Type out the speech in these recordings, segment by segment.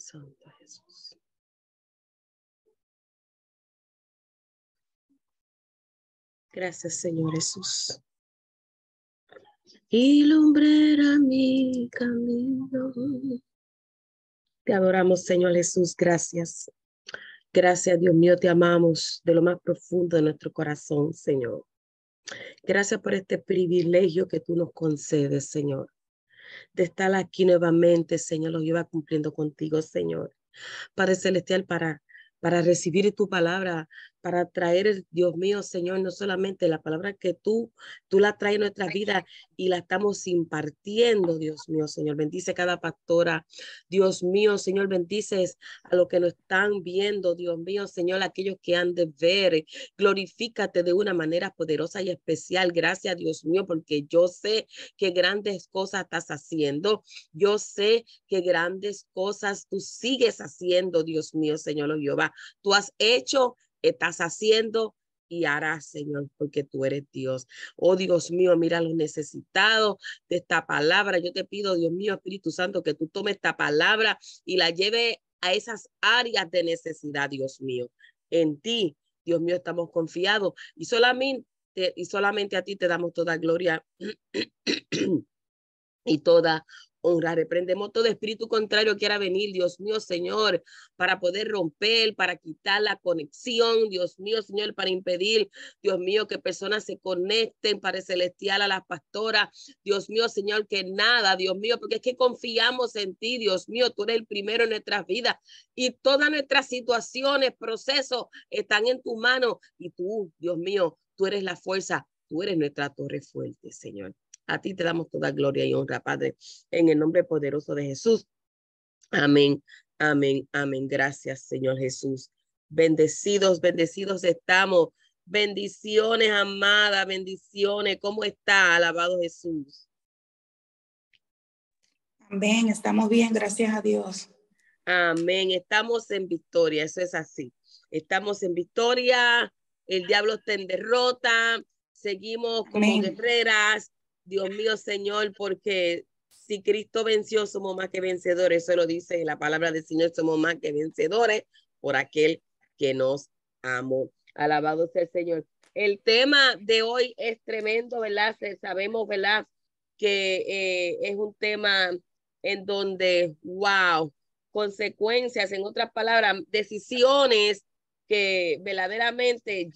Santo Jesús. Gracias, Señor Jesús. Y lumbrera mi camino. Te adoramos, Señor Jesús. Gracias. Gracias, Dios mío. Te amamos de lo más profundo de nuestro corazón, Señor. Gracias por este privilegio que tú nos concedes, Señor, de estar aquí nuevamente, Señor. Lo lleva cumpliendo contigo, Señor. Padre Celestial, para recibir tu palabra, para traer, Dios mío, Señor, no solamente la palabra que tú la traes en nuestra vida y la estamos impartiendo, Dios mío, Señor. Bendice cada pastora, Dios mío, Señor, bendices a los que nos están viendo, Dios mío, Señor, aquellos que han de ver. Glorifícate de una manera poderosa y especial. Gracias, Dios mío, porque yo sé que grandes cosas estás haciendo. Yo sé que grandes cosas tú sigues haciendo, Dios mío, Señor Jehová. Tú has hecho, estás haciendo y harás, Señor, porque tú eres Dios. Oh, Dios mío, mira a los necesitados de esta palabra. Yo te pido, Dios mío, Espíritu Santo, que tú tomes esta palabra y la lleve a esas áreas de necesidad, Dios mío. En ti, Dios mío, estamos confiados y solamente a ti te damos toda gloria y toda honra. Reprendemos todo espíritu contrario que quiera venir, Dios mío, Señor, para poder romper, para quitar la conexión, Dios mío, Señor, para impedir, Dios mío, que personas se conecten, Padre Celestial, a las pastoras, Dios mío, Señor, que nada, Dios mío, porque es que confiamos en ti, Dios mío, tú eres el primero en nuestras vidas y todas nuestras situaciones, procesos están en tu mano y tú, Dios mío, tú eres la fuerza, tú eres nuestra torre fuerte, Señor. A ti te damos toda gloria y honra, Padre, en el nombre poderoso de Jesús. Amén, amén, amén. Gracias, Señor Jesús. Bendecidos, bendecidos estamos. Bendiciones, amada, bendiciones. ¿Cómo está? Alabado Jesús. Amén, estamos bien, gracias a Dios. Amén, estamos en victoria, eso es así. Estamos en victoria, el diablo está en derrota, seguimos como guerreras. Dios mío, Señor, porque si Cristo venció, somos más que vencedores. Eso lo dice la palabra del Señor, somos más que vencedores por aquel que nos amó. Alabado sea el Señor. El tema de hoy es tremendo, ¿verdad? Sabemos, ¿verdad? Que es un tema en donde, wow, consecuencias, en otras palabras, decisiones que verdaderamente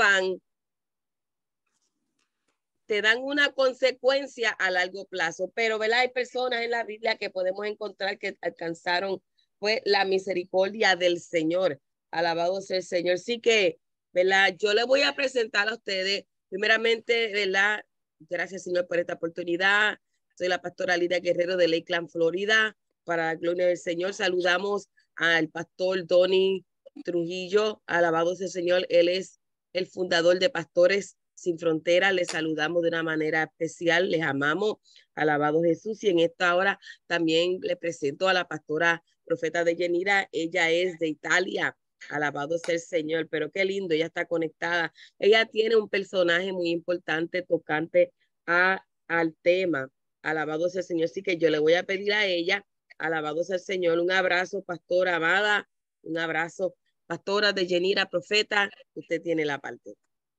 te dan una consecuencia a largo plazo, pero ¿verdad? Hay personas en la Biblia que podemos encontrar que alcanzaron pues la misericordia del Señor. Alabado sea el Señor. Sí que, ¿verdad? Yo le voy a presentar a ustedes, primeramente, ¿verdad? Gracias, Señor, por esta oportunidad. Soy la pastora Lidia Guerrero de Lakeland, Florida. Para la gloria del Señor, saludamos al pastor Donny Trujillo. Alabado sea el Señor. Él es el fundador de Pastores Sin Fronteras. Les saludamos de una manera especial, les amamos, alabado Jesús. Y en esta hora también le presento a la pastora profeta de Yanira. Ella es de Italia, alabado sea el Señor, pero qué lindo, ella está conectada. Ella tiene un personaje muy importante tocante al tema, alabado sea el Señor. Así que yo le voy a pedir a ella, alabado sea el Señor, un abrazo, pastora amada, un abrazo, pastora de Yanira, profeta, usted tiene la parte.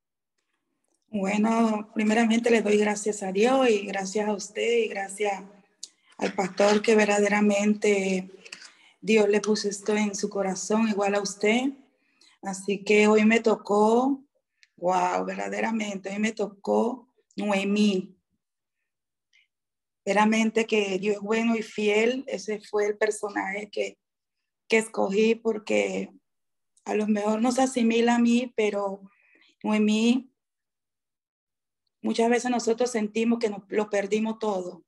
Bueno, primeramente le doy gracias a Dios y gracias a usted y gracias al pastor que verdaderamente Dios le puso esto en su corazón, igual a usted. Así que hoy me tocó, wow, verdaderamente, hoy me tocó Noemí. Verdaderamente que Dios es bueno y fiel. Ese fue el personaje que escogí porque a lo mejor no se asimila a mí, pero Noemí, muchas veces nosotros sentimos que lo perdimos todo.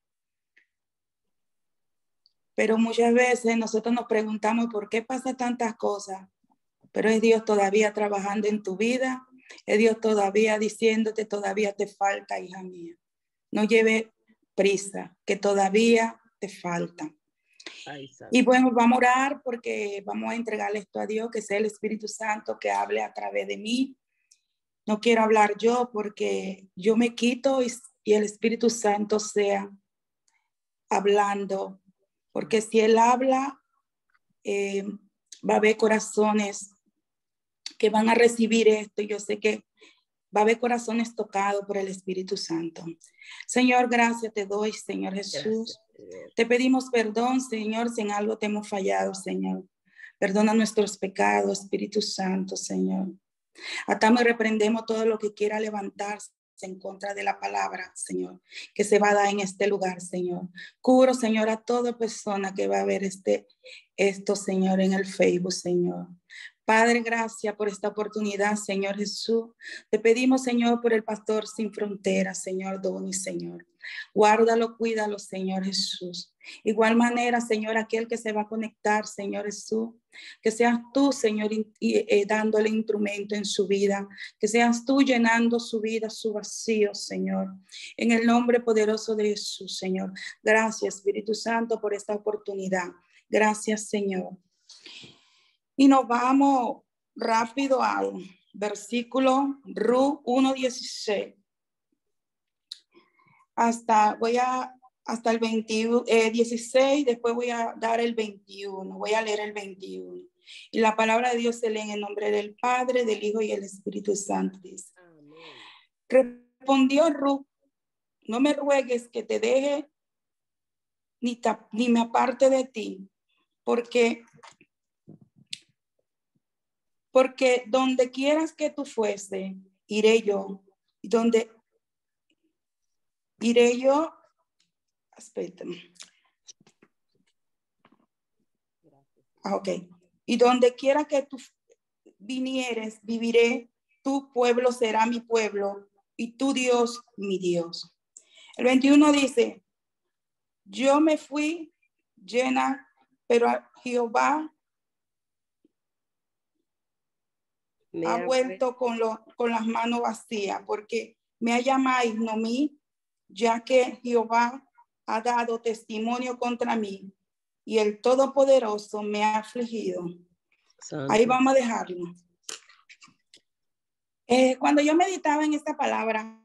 Pero muchas veces nosotros nos preguntamos por qué pasa tantas cosas. Pero es Dios todavía trabajando en tu vida. Es Dios todavía diciéndote, todavía te falta, hija mía. No lleve prisa, que todavía te falta. Y bueno, vamos a orar porque vamos a entregarle esto a Dios, que sea el Espíritu Santo que hable a través de mí. No quiero hablar yo porque yo me quito y el Espíritu Santo sea hablando. Porque si Él habla, va a haber corazones que van a recibir esto. Yo sé que va a haber corazones tocados por el Espíritu Santo. Señor, gracias te doy, Señor Jesús. Gracias. Te pedimos perdón, Señor, si en algo te hemos fallado, Señor. Perdona nuestros pecados, Espíritu Santo, Señor. Atamos y reprendemos todo lo que quiera levantarse en contra de la palabra, Señor, que se va a dar en este lugar, Señor. Cubro, Señor, a toda persona que va a ver esto, Señor, en el Facebook, Señor. Padre, gracias por esta oportunidad, Señor Jesús. Te pedimos, Señor, por el pastor sin fronteras, Señor Doni, Señor. Guárdalo, cuídalo, Señor Jesús. Igual manera, Señor, aquel que se va a conectar, Señor Jesús, que seas tú, Señor, dándole instrumento en su vida, que seas tú llenando su vida, su vacío, Señor. En el nombre poderoso de Jesús, Señor. Gracias, Espíritu Santo, por esta oportunidad. Gracias, Señor. Y nos vamos rápido al versículo Ruth 1:16. Hasta el 16, después voy a dar el 21, voy a leer el 21. Y la palabra de Dios se lee en el nombre del Padre, del Hijo y del Espíritu Santo. Dice. Respondió Ruth, no me ruegues que te deje ni me aparte de ti, porque donde quieras que tú fuese, iré yo. Espérate. Ok. Y donde quiera que tú vinieres, viviré. Tu pueblo será mi pueblo y tu Dios mi Dios. El 21 dice, yo me fui llena, pero Jehová ha vuelto con las manos vacías, porque me ha llamado Noemí, ya que Jehová ha dado testimonio contra mí y el Todopoderoso me ha afligido. Santo. Ahí vamos a dejarlo. Cuando yo meditaba en esta palabra,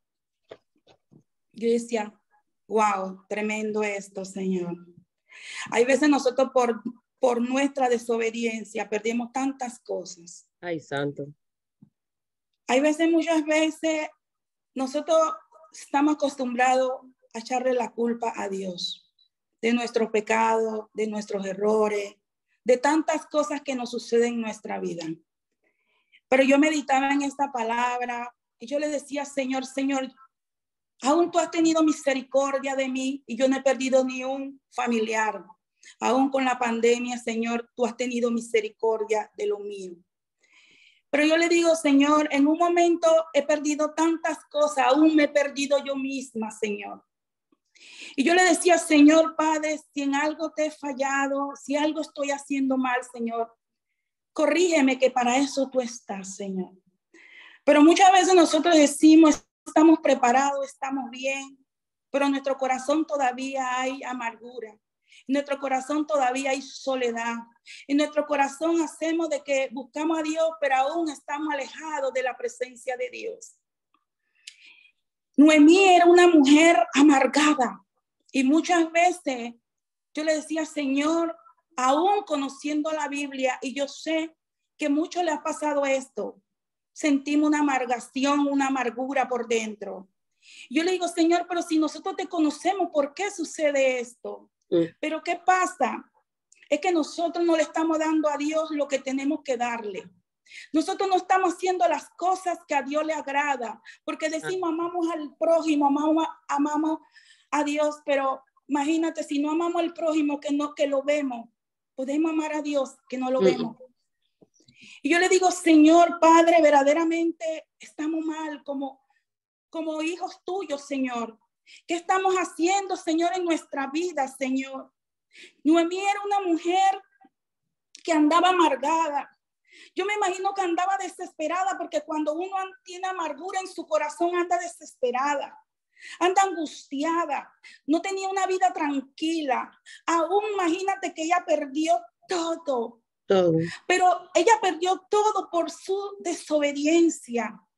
yo decía, wow, tremendo esto, Señor. Hay veces nosotros por nuestra desobediencia perdemos tantas cosas. Ay, santo. Hay veces, muchas veces, nosotros estamos acostumbrados a echarle la culpa a Dios de nuestro pecado, de nuestros errores, de tantas cosas que nos suceden en nuestra vida. Pero yo meditaba en esta palabra y yo le decía, Señor, aún tú has tenido misericordia de mí y yo no he perdido ni un familiar. Aún con la pandemia, Señor, tú has tenido misericordia de lo mío. Pero yo le digo, Señor, en un momento he perdido tantas cosas, aún me he perdido yo misma, Señor. Y yo le decía, Señor Padre, si en algo te he fallado, si algo estoy haciendo mal, Señor, corrígeme, que para eso tú estás, Señor. Pero muchas veces nosotros decimos, estamos preparados, estamos bien, pero en nuestro corazón todavía hay amargura. En nuestro corazón todavía hay soledad. En nuestro corazón hacemos de que buscamos a Dios, pero aún estamos alejados de la presencia de Dios. Noemí era una mujer amargada y muchas veces yo le decía, Señor, aún conociendo la Biblia, y yo sé que mucho le ha pasado esto, sentimos una amargación, una amargura por dentro. Yo le digo, Señor, pero si nosotros te conocemos, ¿por qué sucede esto? Pero ¿qué pasa? Es que nosotros no le estamos dando a Dios lo que tenemos que darle. Nosotros no estamos haciendo las cosas que a Dios le agrada, porque decimos amamos al prójimo, amamos a Dios, pero imagínate, si no amamos al prójimo que lo vemos, podemos amar a Dios que no lo vemos. Y yo le digo, Señor Padre, verdaderamente estamos mal como hijos tuyos, Señor. ¿Qué estamos haciendo, Señor, en nuestra vida, Señor? Noemí era una mujer que andaba amargada. Yo me imagino que andaba desesperada, porque cuando uno tiene amargura en su corazón, anda desesperada, anda angustiada, no tenía una vida tranquila. Aún imagínate que ella perdió todo. Pero ella perdió todo por su desobediencia.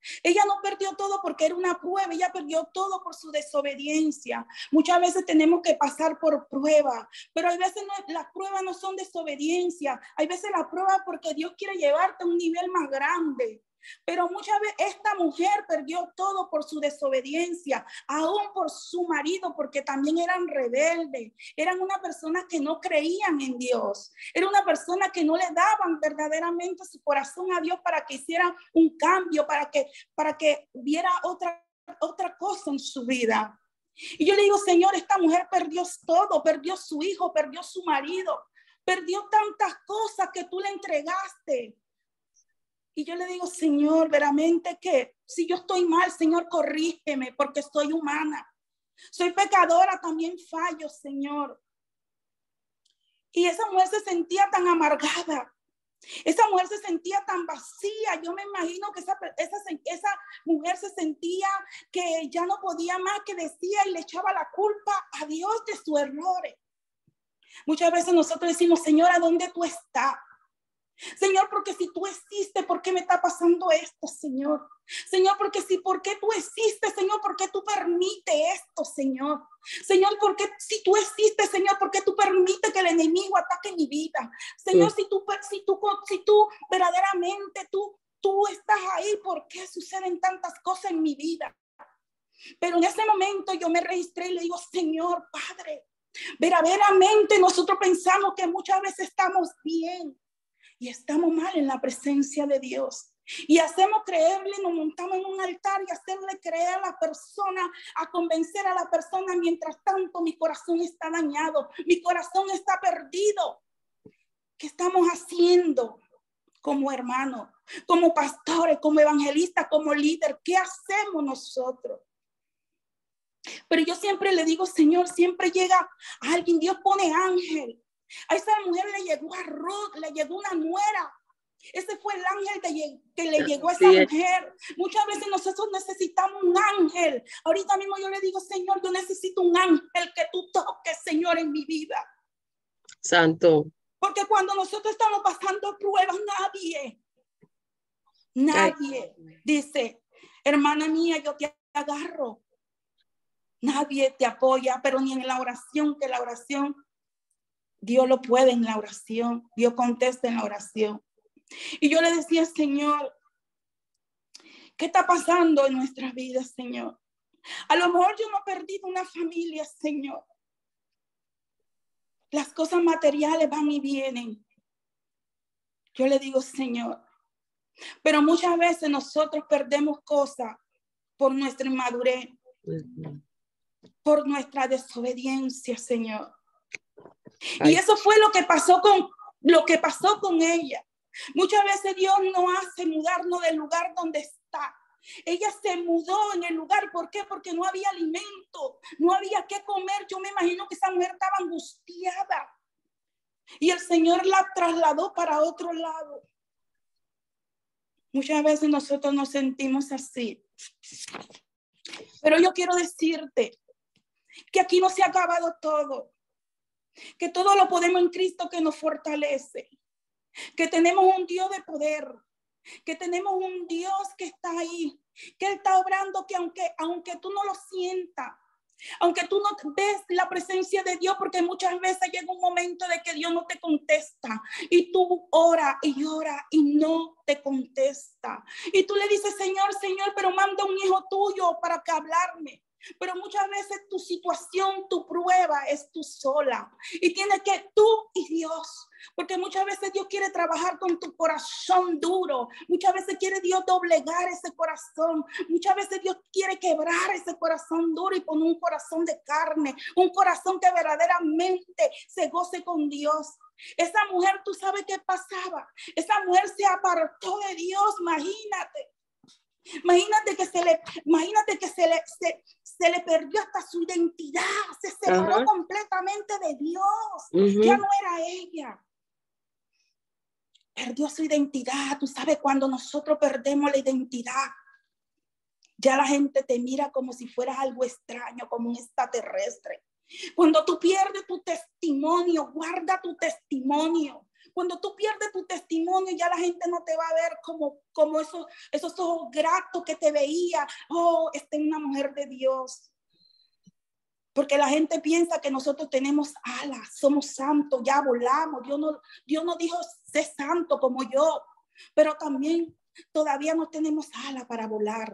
Ella no perdió todo porque era una prueba, ella perdió todo por su desobediencia. Muchas veces tenemos que pasar por pruebas, pero hay veces las pruebas no son desobediencia, hay veces las pruebas porque Dios quiere llevarte a un nivel más grande. Pero muchas veces esta mujer perdió todo por su desobediencia, aún por su marido, porque también eran rebeldes, eran una persona que no creían en Dios, era una persona que no le daban verdaderamente su corazón a Dios para que hiciera un cambio, para que viera otra cosa en su vida. Y yo le digo, Señor, esta mujer perdió todo, perdió su hijo, perdió su marido, perdió tantas cosas que tú le entregaste. Y yo le digo, Señor, veramente que si yo estoy mal, Señor, corrígeme porque soy humana. Soy pecadora, también fallo, Señor. Y esa mujer se sentía tan amargada. Esa mujer se sentía tan vacía. Yo me imagino que esa mujer se sentía que ya no podía más, que decía y le echaba la culpa a Dios de sus errores. Muchas veces nosotros decimos, Señor, ¿a dónde tú estás? Señor, porque si tú existes, ¿por qué me está pasando esto, Señor? Señor, ¿por qué tú existes, Señor? ¿Por qué tú permites esto, Señor? Señor, porque si tú existes, Señor, ¿por qué tú permites que el enemigo ataque mi vida? Señor, si tú verdaderamente tú estás ahí, ¿por qué suceden tantas cosas en mi vida? Pero en ese momento yo me registré y le digo, Señor, Padre, verdaderamente nosotros pensamos que muchas veces estamos bien. Y estamos mal en la presencia de Dios. Y hacemos creerle, nos montamos en un altar y hacerle creer a la persona, a convencer a la persona. Mientras tanto, mi corazón está dañado, mi corazón está perdido. ¿Qué estamos haciendo como hermanos, como pastores, como evangelistas, como líder? ¿Qué hacemos nosotros? Pero yo siempre le digo, Señor, siempre llega alguien, Dios pone ángel. A esa mujer le llegó a Ruth, le llegó una nuera. Ese fue el ángel que le llegó a esa mujer. Muchas veces nosotros necesitamos un ángel. Ahorita mismo yo le digo, Señor, yo necesito un ángel que tú toques, Señor, en mi vida. Santo. Porque cuando nosotros estamos pasando pruebas, nadie dice, hermana mía, yo te agarro. Nadie te apoya, pero ni en la oración, que la oración Dios lo puede en la oración. Dios contesta en la oración. Y yo le decía, Señor, ¿qué está pasando en nuestras vidas, Señor? A lo mejor yo no he perdido una familia, Señor. Las cosas materiales van y vienen. Yo le digo, Señor, pero muchas veces nosotros perdemos cosas por nuestra inmadurez, por nuestra desobediencia, Señor. Y eso fue lo que pasó con ella. Muchas veces Dios nos hace mudarnos del lugar donde está. Ella se mudó en el lugar. ¿Por qué? Porque no había alimento, no había qué comer. Yo me imagino que esa mujer estaba angustiada. Y el Señor la trasladó para otro lado. Muchas veces nosotros nos sentimos así. Pero yo quiero decirte que aquí no se ha acabado todo. Que todo lo podemos en Cristo que nos fortalece. Que tenemos un Dios de poder. Que tenemos un Dios que está ahí. Que Él está obrando, que aunque tú no lo sientas, aunque tú no ves la presencia de Dios, porque muchas veces llega un momento de que Dios no te contesta y tú oras y no te contesta. Y tú le dices, Señor, pero manda un hijo tuyo para que hablarme. Pero muchas veces tu situación, tu prueba es tú sola. Y tienes que tú y Dios. Porque muchas veces Dios quiere trabajar con tu corazón duro. Muchas veces quiere Dios doblegar ese corazón. Muchas veces Dios quiere quebrar ese corazón duro y poner un corazón de carne. Un corazón que verdaderamente se goce con Dios. Esa mujer, ¿tú sabes qué pasaba? Esa mujer se apartó de Dios, imagínate. Imagínate que se le perdió hasta su identidad, se separó completamente de Dios. Ya no era ella. Perdió su identidad. Tú sabes, cuando nosotros perdemos la identidad, ya la gente te mira como si fueras algo extraño, como un extraterrestre. Cuando tú pierdes tu testimonio, guarda tu testimonio. Cuando tú pierdes tu testimonio, ya la gente no te va a ver como esos ojos gratos que te veía. Oh, esta es una mujer de Dios. Porque la gente piensa que nosotros tenemos alas, somos santos, ya volamos. Dios no dijo sé santo como yo, pero también todavía no tenemos alas para volar.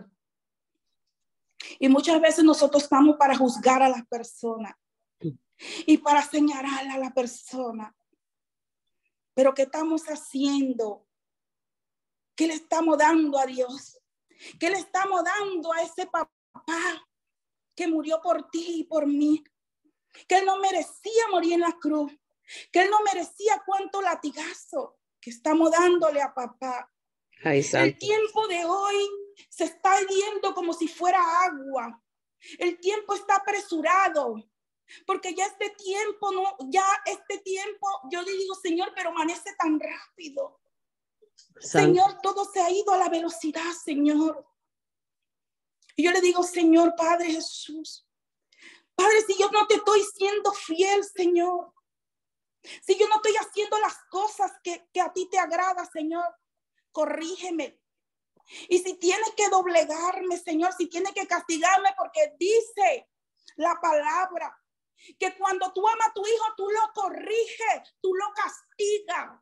Y muchas veces nosotros estamos para juzgar a las personas y para señalar a la persona. Pero ¿qué estamos haciendo? ¿Qué le estamos dando a Dios? ¿Qué le estamos dando a ese papá que murió por ti y por mí? Que él no merecía morir en la cruz, que él no merecía cuánto latigazo que estamos dándole a papá. Ay, santo. El tiempo de hoy se está yendo como si fuera agua. El tiempo está apresurado, porque ya este tiempo, yo le digo, Señor, pero amanece tan rápido. Santo. Señor, todo se ha ido a la velocidad, Señor. Y yo le digo, Señor, Padre Jesús, Padre, si yo no te estoy siendo fiel, Señor, si yo no estoy haciendo las cosas que a ti te agrada, Señor, corrígeme. Y si tienes que doblegarme, Señor, si tienes que castigarme, porque dice la palabra que cuando tú amas a tu hijo, tú lo corriges, tú lo castigas.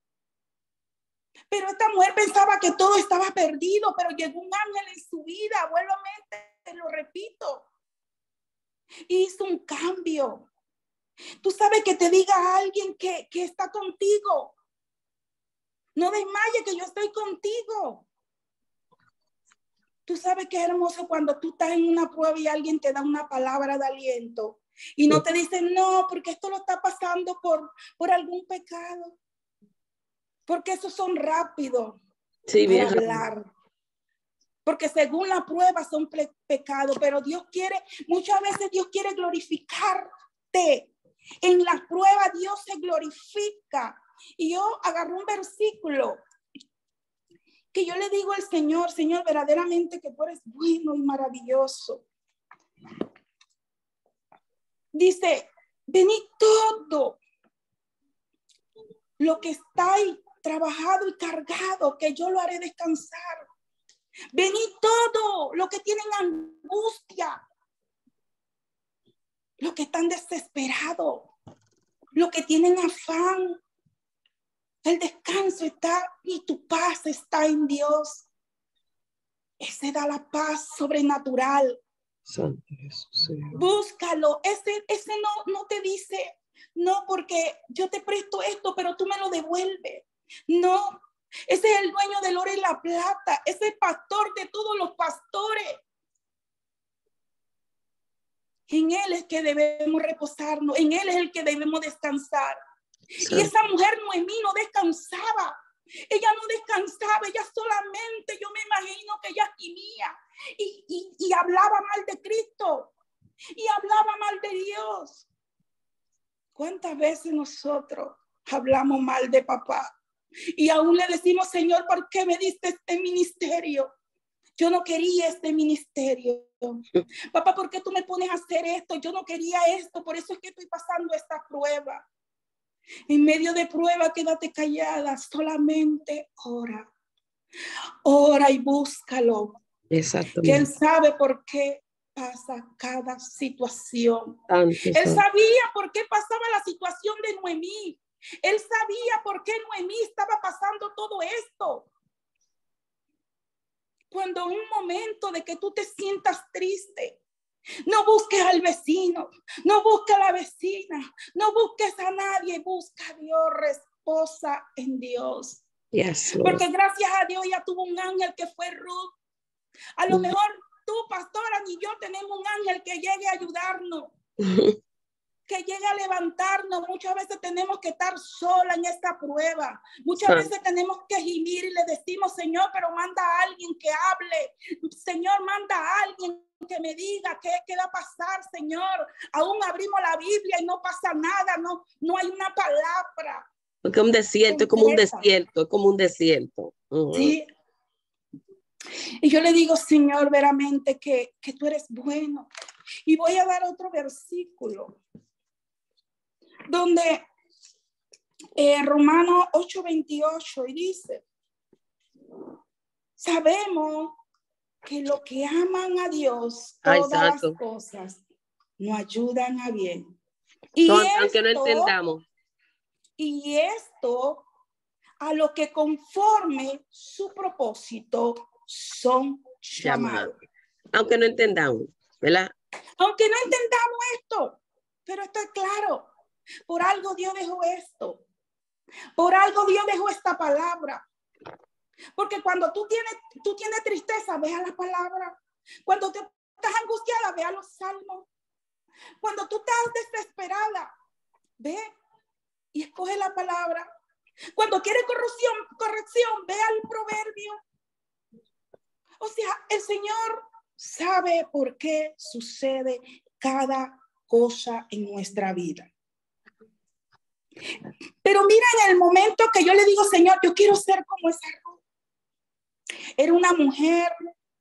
Pero esta mujer pensaba que todo estaba perdido, pero llegó un ángel en su vida, nuevamente, te lo repito, hizo un cambio. Tú sabes que te diga a alguien que está contigo, no desmayes, que yo estoy contigo. Tú sabes que es hermoso cuando tú estás en una prueba y alguien te da una palabra de aliento y no te dice no, porque esto lo está pasando por algún pecado. Porque esos son rápidos para hablar. Porque según la prueba son pecados, pero Dios quiere, muchas veces Dios quiere glorificarte. En la prueba Dios se glorifica. Y yo agarré un versículo que yo le digo al Señor, Señor, verdaderamente que tú eres bueno y maravilloso. Dice, venid todo lo que estáis trabajado y cargado, que yo lo haré descansar. Venid todo lo que tienen angustia, lo que están desesperados, lo que tienen afán. El descanso está y tu paz está en Dios. Ese da la paz sobrenatural. Santo Jesús, Señor. Búscalo. Ese no te dice, no, porque yo te presto esto, pero tú me lo devuelves. No, ese es el dueño del oro y la plata. Ese es el pastor de todos los pastores. En él es que debemos reposarnos. En él es el que debemos descansar. Santo. Y esa mujer Noemí no descansaba. Ella no descansaba, ella solamente, yo me imagino que ella gemía y hablaba mal de Cristo y hablaba mal de Dios. ¿Cuántas veces nosotros hablamos mal de papá? Y aún le decimos, Señor, ¿por qué me diste este ministerio? Yo no quería este ministerio. Papá, ¿por qué tú me pones a hacer esto? Yo no quería esto, por eso es que estoy pasando esta prueba. En medio de prueba, quédate callada, solamente ora. Ora y búscalo. Exactamente. Que él sabe por qué pasa cada situación. Santo, él santo. sabía por qué pasaba la situación de Noemí. Él sabía por qué Noemí estaba pasando todo esto. Cuando en un momento de que tú te sientas triste, no busques al vecino, no busques a la vecina, no busques a nadie, busca a Dios, reposa en Dios. Yes, porque gracias a Dios ya tuvo un ángel que fue Ruth. A lo mejor tú, pastora, ni yo tenemos un ángel que llegue a ayudarnos, que llegue a levantarnos. Muchas veces tenemos que estar sola en esta prueba. Muchas veces tenemos que gemir y le decimos, Señor, pero manda a alguien que hable. Señor, manda a alguien que me diga qué va a pasar, Señor. Aún abrimos la Biblia y no pasa nada, no hay una palabra. Porque un desierto, es como un desierto, es como un desierto. Sí. Y yo le digo, Señor, veramente que tú eres bueno. Y voy a dar otro versículo donde Romanos 8:28 y dice, sabemos que los que aman a Dios, todas las cosas nos ayudan a bien. Y aunque no entendamos. Y esto a lo que conforme su propósito son llamados. Aunque no entendamos, ¿verdad? Aunque no entendamos esto, pero esto es claro. Por algo Dios dejó esto. Por algo Dios dejó esta palabra. Porque cuando tú tienes tristeza, vea la palabra. Cuando te estás angustiada, vea los salmos. Cuando tú estás desesperada, ve y escoge la palabra. Cuando quieres corrección, vea el proverbio. O sea, el Señor sabe por qué sucede cada cosa en nuestra vida. Pero mira, en el momento que yo le digo, Señor, yo quiero ser como esa Ruth. Era una mujer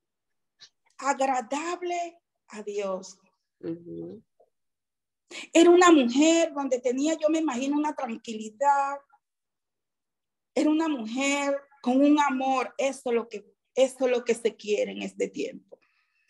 agradable a Dios. Uh-huh. Era una mujer donde tenía, yo me imagino, una tranquilidad. Era una mujer con un amor. Esto es lo que se quiere en este tiempo.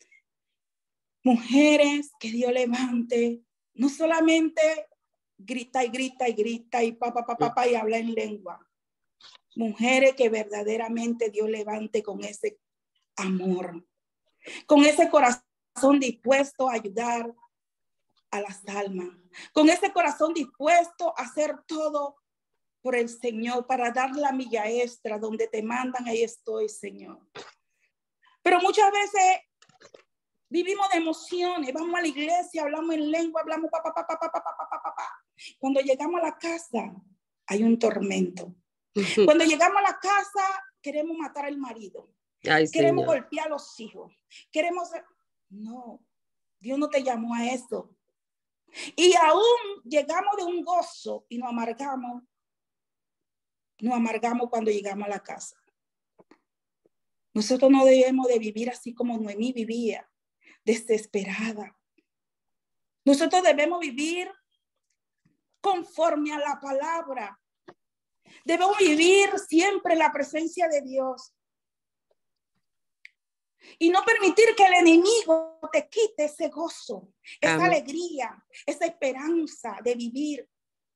Mujeres que Dios levante, no solamente grita y grita y grita y papá y habla en lengua. Mujeres que verdaderamente Dios levante con ese amor, con ese corazón dispuesto a ayudar a las almas, con ese corazón dispuesto a hacer todo por el Señor, para dar la milla extra donde te mandan, ahí estoy, Señor. Pero muchas veces vivimos de emociones, vamos a la iglesia, hablamos en lengua, hablamos papá. Cuando llegamos a la casa, hay un tormento. Cuando llegamos a la casa, queremos matar al marido. Queremos golpear a los hijos. No, Dios no te llamó a eso. Y aún llegamos de un gozo y nos amargamos cuando llegamos a la casa. Nosotros no debemos de vivir así como Noemí vivía, desesperada. Nosotros debemos vivir conforme a la palabra. Debemos vivir siempre en la presencia de Dios. Y no permitir que el enemigo te quite ese gozo, esa alegría, esa esperanza de vivir.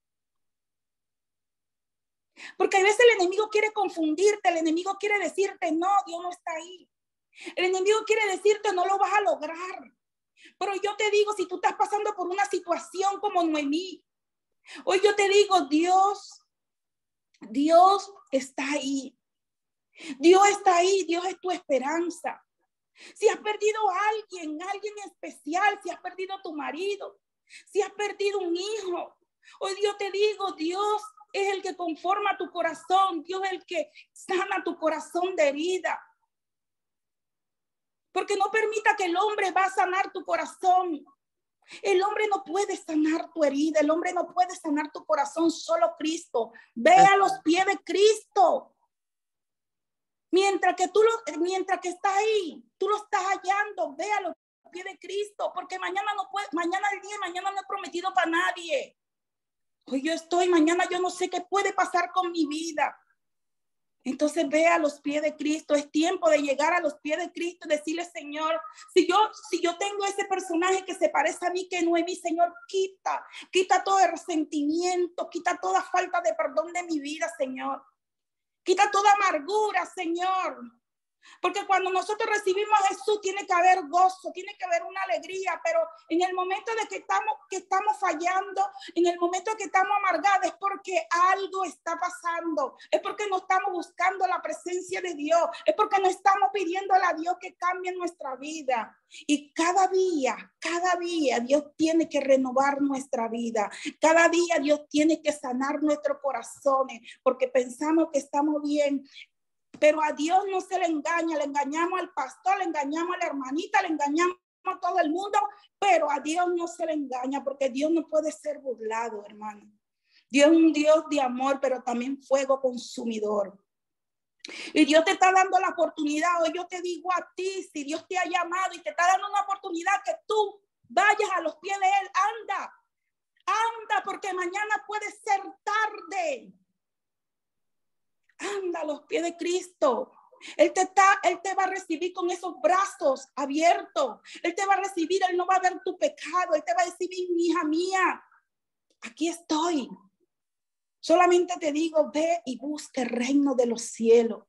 Porque a veces el enemigo quiere confundirte, el enemigo quiere decirte, no, Dios no está ahí. El enemigo quiere decirte, no lo vas a lograr. Pero yo te digo, si tú estás pasando por una situación como Noemí, hoy yo te digo, Dios está ahí. Dios está ahí, Dios es tu esperanza. Si has perdido a alguien especial, si has perdido a tu marido, si has perdido un hijo, hoy yo te digo, Dios es el que conforma tu corazón, Dios es el que sana tu corazón de herida. Porque no permita que el hombre va a sanar tu corazón. El hombre no puede sanar tu herida, el hombre no puede sanar tu corazón, solo Cristo. Ve a los pies de Cristo. Mientras que está ahí, tú lo estás hallando, ve a los pies de Cristo, porque mañana el día de mañana no es prometido para nadie. Hoy yo estoy, mañana yo no sé qué puede pasar con mi vida. Entonces ve a los pies de Cristo. Es tiempo de llegar a los pies de Cristo y decirle, Señor, si yo tengo ese personaje que se parece a mí, que no es mi, Señor, quita todo el resentimiento, quita toda falta de perdón de mi vida, Señor. Quita toda amargura, Señor. Porque cuando nosotros recibimos a Jesús tiene que haber gozo, tiene que haber una alegría, pero en el momento de que estamos fallando, en el momento que estamos amargados, es porque algo está pasando, es porque no estamos buscando la presencia de Dios, es porque no estamos pidiéndole a Dios que cambie nuestra vida. Y cada día Dios tiene que renovar nuestra vida, cada día Dios tiene que sanar nuestros corazones, porque pensamos que estamos bien. Pero a Dios no se le engaña, le engañamos al pastor, le engañamos a la hermanita, le engañamos a todo el mundo, pero a Dios no se le engaña, porque Dios no puede ser burlado, hermano. Dios es un Dios de amor, pero también fuego consumidor. Y Dios te está dando la oportunidad. Hoy yo te digo a ti, si Dios te ha llamado y te está dando una oportunidad, que tú vayas a los pies de Él, anda porque mañana puede ser tarde. Anda a los pies de Cristo. Él te va a recibir con esos brazos abiertos. Él te va a recibir, Él no va a ver tu pecado. Él te va a decir, mi hija mía, aquí estoy. Solamente te digo, ve y busca el reino de los cielos.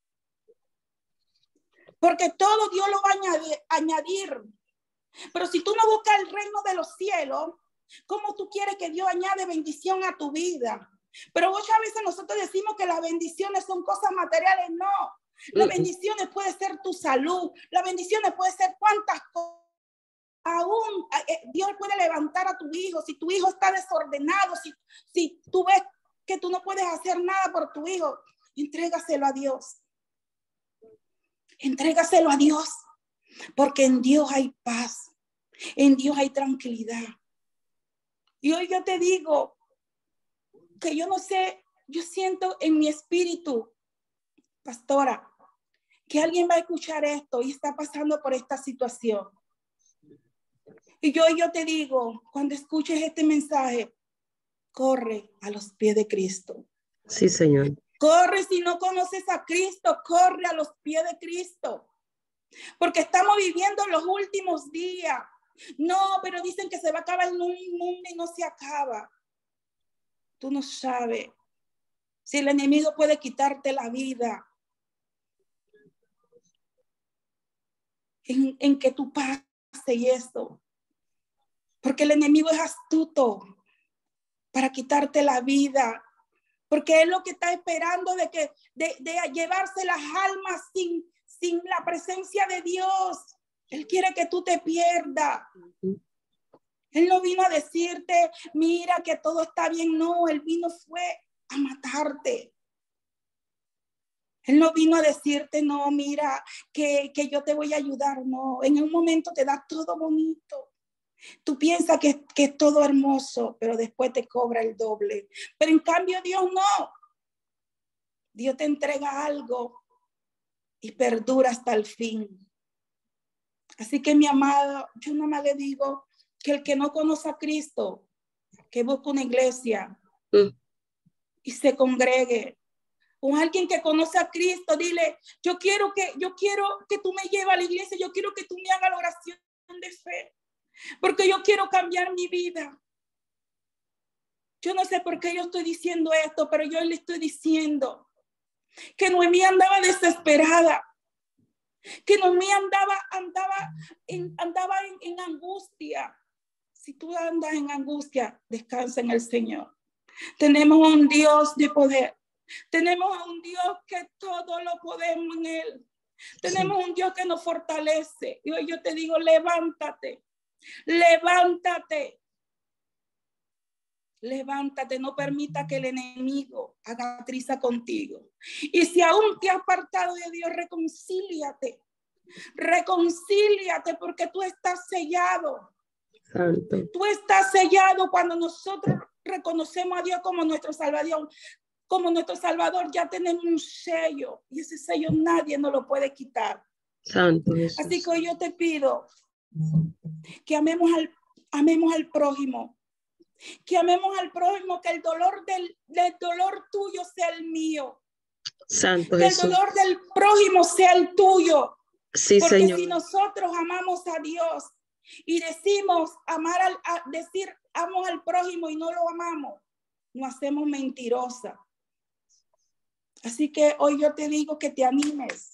Porque todo Dios lo va a añadir. Pero si tú no buscas el reino de los cielos, ¿cómo tú quieres que Dios añade bendición a tu vida? Pero muchas veces nosotros decimos que las bendiciones son cosas materiales. No, las bendiciones puede ser tu salud, las bendiciones puede ser cuántas cosas. Aún Dios puede levantar a tu hijo. Si tu hijo está desordenado, si tú ves que tú no puedes hacer nada por tu hijo, entrégaselo a Dios. Entrégaselo a Dios, porque en Dios hay paz, en Dios hay tranquilidad. Y hoy yo te digo que yo no sé, yo siento en mi espíritu, pastora, que alguien va a escuchar esto y está pasando por esta situación. Y yo te digo, cuando escuches este mensaje, corre a los pies de Cristo. Sí, Señor. Corre, si no conoces a Cristo, corre a los pies de Cristo. Porque estamos viviendo los últimos días. No, pero dicen que se va a acabar el mundo y no se acaba. Tú no sabes si el enemigo puede quitarte la vida en que tú pases y esto. Porque el enemigo es astuto para quitarte la vida. Porque es lo que está esperando de llevarse las almas sin la presencia de Dios. Él quiere que tú te pierdas. Él no vino a decirte, mira que todo está bien. No, él vino fue a matarte. Él no vino a decirte, no, mira, que yo te voy a ayudar. No, en un momento te da todo bonito. Tú piensas que es todo hermoso, pero después te cobra el doble. Pero en cambio Dios no. Dios te entrega algo y perdura hasta el fin. Así que mi amado, yo nada más le digo que el que no conoce a Cristo, que busque una iglesia y se congregue. Con alguien que conoce a Cristo, dile, yo quiero que tú me lleves a la iglesia, yo quiero que tú me hagas la oración de fe, porque yo quiero cambiar mi vida. Yo no sé por qué yo estoy diciendo esto, pero yo le estoy diciendo que Noemí andaba desesperada, que Noemí andaba en angustia. Si tú andas en angustia, descansa en el Señor. Tenemos un Dios de poder. Tenemos un Dios que todo lo podemos en Él. Tenemos un Dios que nos fortalece. Y hoy yo te digo, levántate. Levántate. Levántate, no permita que el enemigo haga triza contigo. Y si aún te has apartado de Dios, reconcíliate. Reconcíliate porque tú estás sellado. Santo. Tú estás sellado cuando nosotros reconocemos a Dios como nuestro Salvador. Como nuestro Salvador ya tenemos un sello y ese sello nadie nos lo puede quitar. Santo Jesús. Así que hoy yo te pido que amemos al prójimo. Que amemos al prójimo, que el dolor del dolor tuyo sea el mío. Santo que Jesús. El dolor del prójimo sea el tuyo. Sí, porque Señor. Si nosotros amamos a Dios y decimos decir amo al prójimo y no lo amamos, nos hacemos mentirosa. Así que hoy yo te digo que te animes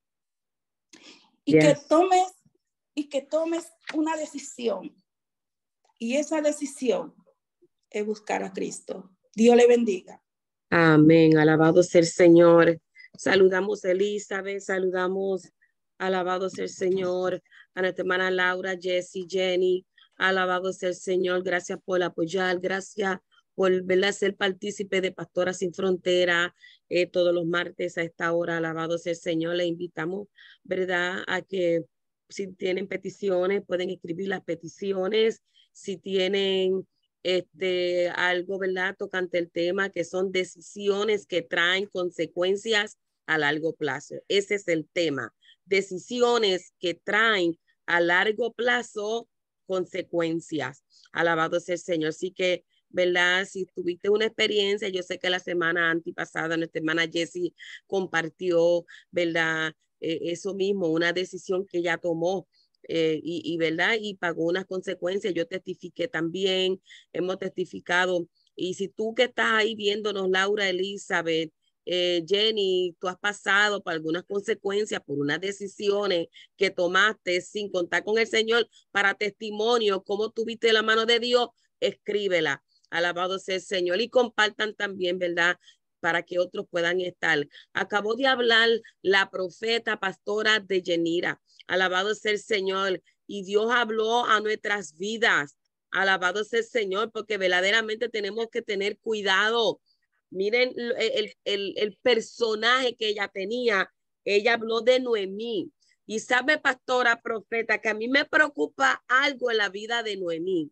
y Yes. que tomes una decisión. Y esa decisión es buscar a Cristo. Dios le bendiga. Amén. Alabado sea el Señor. Saludamos a Elizabeth, saludamos, alabado sea el Señor, a nuestra hermana Laura, Jessie, Jenny. Alabado sea el Señor. Gracias por apoyar. Gracias por, ¿verdad?, ser partícipe de Pastoras Sin Frontera todos los martes a esta hora. Alabado sea el Señor. Le invitamos, ¿verdad?, a que si tienen peticiones, pueden escribir las peticiones. Si tienen algo, ¿verdad?, tocante el tema, que son decisiones que traen consecuencias a largo plazo. Ese es el tema. Decisiones que traen a largo plazo consecuencias. Alabado sea el Señor. Así que ¿verdad? Si tuviste una experiencia, yo sé que la semana antipasada nuestra hermana Jessie compartió, ¿verdad? Eso mismo, una decisión que ella tomó. ¿Verdad? Y pagó unas consecuencias. Yo testifiqué también, hemos testificado. Y si tú que estás ahí viéndonos, Laura, Elizabeth, Jenny, tú has pasado por algunas consecuencias, por unas decisiones que tomaste sin contar con el Señor para testimonio, cómo tuviste la mano de Dios, escríbela. Alabado sea el Señor. Y compartan también, ¿verdad? Para que otros puedan estar. Acabó de hablar la profeta pastora de Yanira. Alabado sea el Señor. Y Dios habló a nuestras vidas. Alabado sea el Señor, porque verdaderamente tenemos que tener cuidado. Miren el personaje que ella tenía. Ella habló de Noemí. Y sabe, pastora, profeta, que a mí me preocupa algo en la vida de Noemí.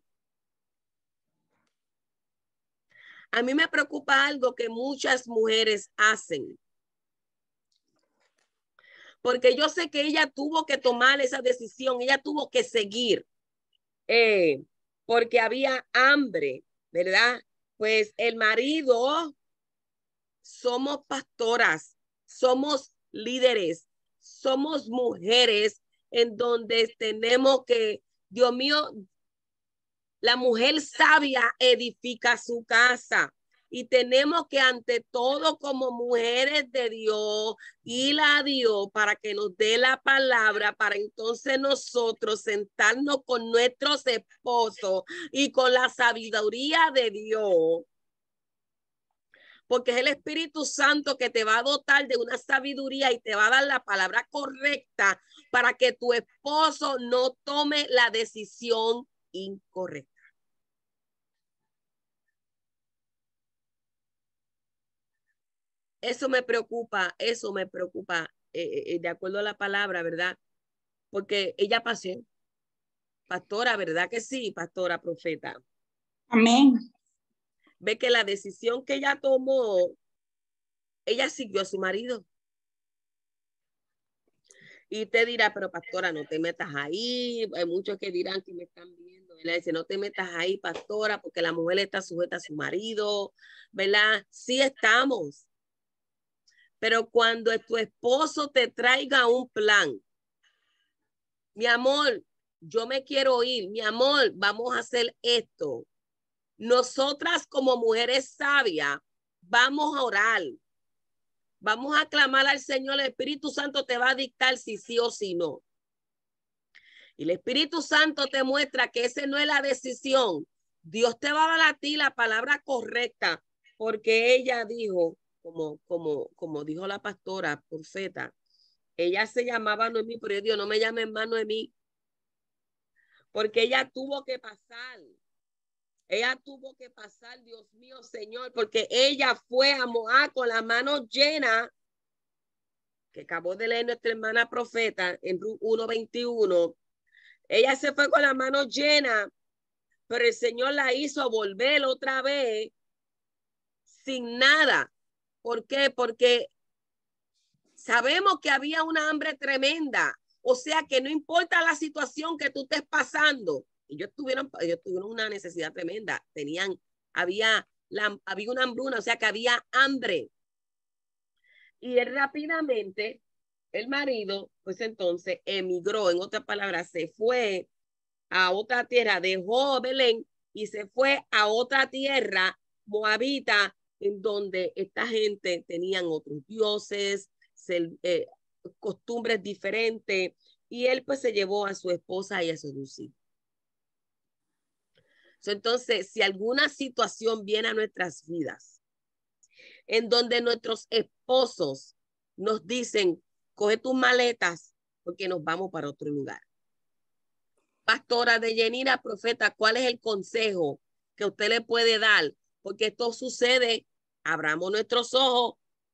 A mí me preocupa algo que muchas mujeres hacen. Porque yo sé que ella tuvo que tomar esa decisión, ella tuvo que seguir, porque había hambre, ¿verdad? Pues el marido, somos pastoras, somos líderes, somos mujeres en donde tenemos que, Dios mío, la mujer sabia edifica su casa. Y tenemos que ante todo como mujeres de Dios ir a Dios para que nos dé la palabra, para entonces nosotros sentarnos con nuestros esposos y con la sabiduría de Dios. Porque es el Espíritu Santo que te va a dotar de una sabiduría y te va a dar la palabra correcta para que tu esposo no tome la decisión incorrecta. Eso me preocupa, de acuerdo a la palabra, ¿verdad? Porque ella pasó, pastora, ¿verdad que sí, pastora, profeta? Amén. Ve que la decisión que ella tomó, ella siguió a su marido. Y te dirá, pero pastora, no te metas ahí. Hay muchos que dirán que me están viendo. Él dice, no te metas ahí, pastora, porque la mujer está sujeta a su marido, ¿verdad? Sí estamos. Pero cuando tu esposo te traiga un plan, mi amor, yo me quiero ir, mi amor, vamos a hacer esto. Nosotras como mujeres sabias, vamos a orar. Vamos a clamar al Señor, el Espíritu Santo te va a dictar si sí o si no. Y el Espíritu Santo te muestra que esa no es la decisión. Dios te va a dar a ti la palabra correcta, porque ella dijo, como dijo la pastora, profeta, ella se llamaba Noemí, pero Dios no me llamen más Noemí, porque ella tuvo que pasar. Ella tuvo que pasar, Dios mío, Señor, porque ella fue a Moab con las manos llenas, que acabó de leer nuestra hermana profeta en 1:21. Ella se fue con las manos llenas, pero el Señor la hizo volver otra vez sin nada. ¿Por qué? Porque sabemos que había una hambre tremenda. O sea que no importa la situación que tú estés pasando. Ellos tuvieron una necesidad tremenda. Había una hambruna, o sea que había hambre. Y él rápidamente, el marido, pues entonces emigró, en otras palabras, se fue a otra tierra, dejó Belén y se fue a otra tierra moabita, en donde esta gente tenían otros dioses, costumbres diferentes, y él pues se llevó a su esposa y a sus dos hijos. Entonces, si alguna situación viene a nuestras vidas, en donde nuestros esposos nos dicen, coge tus maletas porque nos vamos para otro lugar. Pastora de Yanira, profeta, ¿cuál es el consejo que usted le puede dar? Porque esto sucede, abramos nuestros ojos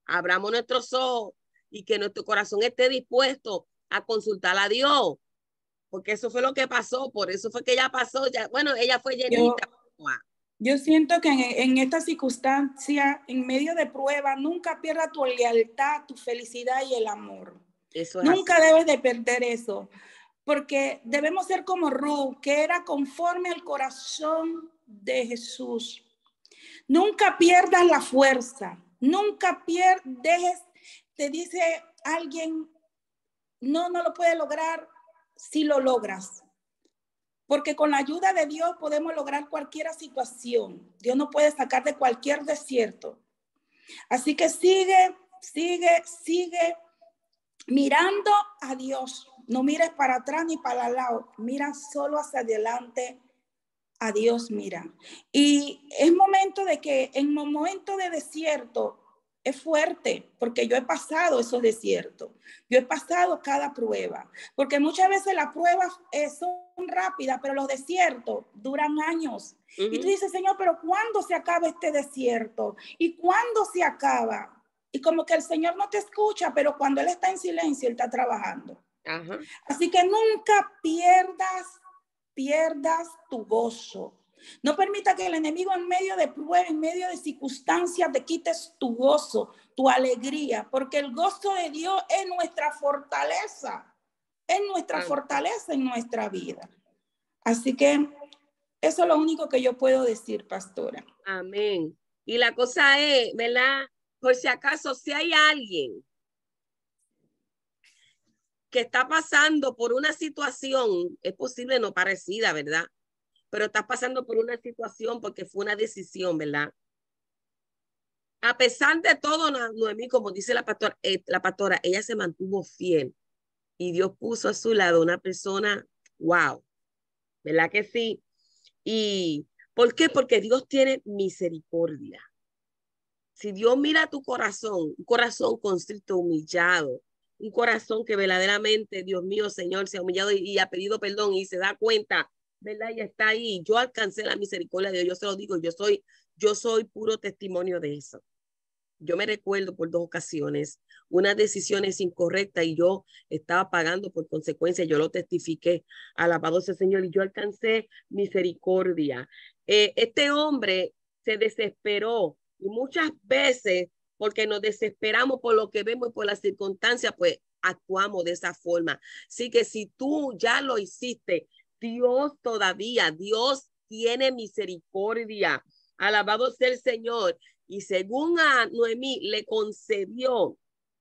y que nuestro corazón esté dispuesto a consultar a Dios. Porque eso fue lo que pasó, por eso fue que ella pasó, bueno, ella fue llenita. Yo siento que en esta circunstancia, en medio de prueba, nunca pierda tu lealtad, tu felicidad y el amor. Eso es nunca así. Debes de perder eso, porque debemos ser como Ruth, que era conforme al corazón de Jesús. Nunca pierdas la fuerza. Nunca dejes, te dice alguien, no lo puedes lograr si lo logras. Porque con la ayuda de Dios podemos lograr cualquier situación. Dios nos puede sacar de cualquier desierto. Así que sigue mirando a Dios. No mires para atrás ni para el lado. Mira solo hacia adelante. A Dios mira. Y es momento de que en un momento de desierto es fuerte, porque yo he pasado esos desiertos. Yo he pasado cada prueba, porque muchas veces las pruebas son rápidas, pero los desiertos duran años. Y tú dices, Señor, pero ¿cuándo se acaba este desierto? ¿Y cuándo se acaba? Y como que el Señor no te escucha, pero cuando Él está en silencio, Él está trabajando. Ajá. Así que nunca pierdas tu gozo. No permita que el enemigo en medio de pruebas, en medio de circunstancias, te quites tu gozo, tu alegría, porque el gozo de Dios es nuestra fortaleza, es nuestra fortaleza en nuestra vida. Así que eso es lo único que yo puedo decir, pastora. Amén. Y la cosa es, ¿verdad? Por si acaso, si hay alguien que está pasando por una situación, es posible no parecida, ¿verdad? Pero está pasando por una situación porque fue una decisión, ¿verdad? A pesar de todo, Noemí, como dice la pastora, ella se mantuvo fiel y Dios puso a su lado una persona, wow, ¿verdad que sí? ¿Y por qué? Porque Dios tiene misericordia. Si Dios mira tu corazón, un corazón constricto, humillado, un corazón que verdaderamente, Dios mío, Señor, se ha humillado y ha pedido perdón y se da cuenta, ¿verdad? Y está ahí. Yo alcancé la misericordia de Dios, yo se lo digo, yo soy puro testimonio de eso. Yo me recuerdo por 2 ocasiones, unas decisiones incorrectas y yo estaba pagando por consecuencia, yo lo testifiqué, alabado sea el Señor, y yo alcancé misericordia. Este hombre se desesperó y muchas veces, porque nos desesperamos por lo que vemos y por las circunstancias, pues actuamos de esa forma. Así que si tú ya lo hiciste, Dios tiene misericordia. Alabado sea el Señor. Y según a Noemí le concedió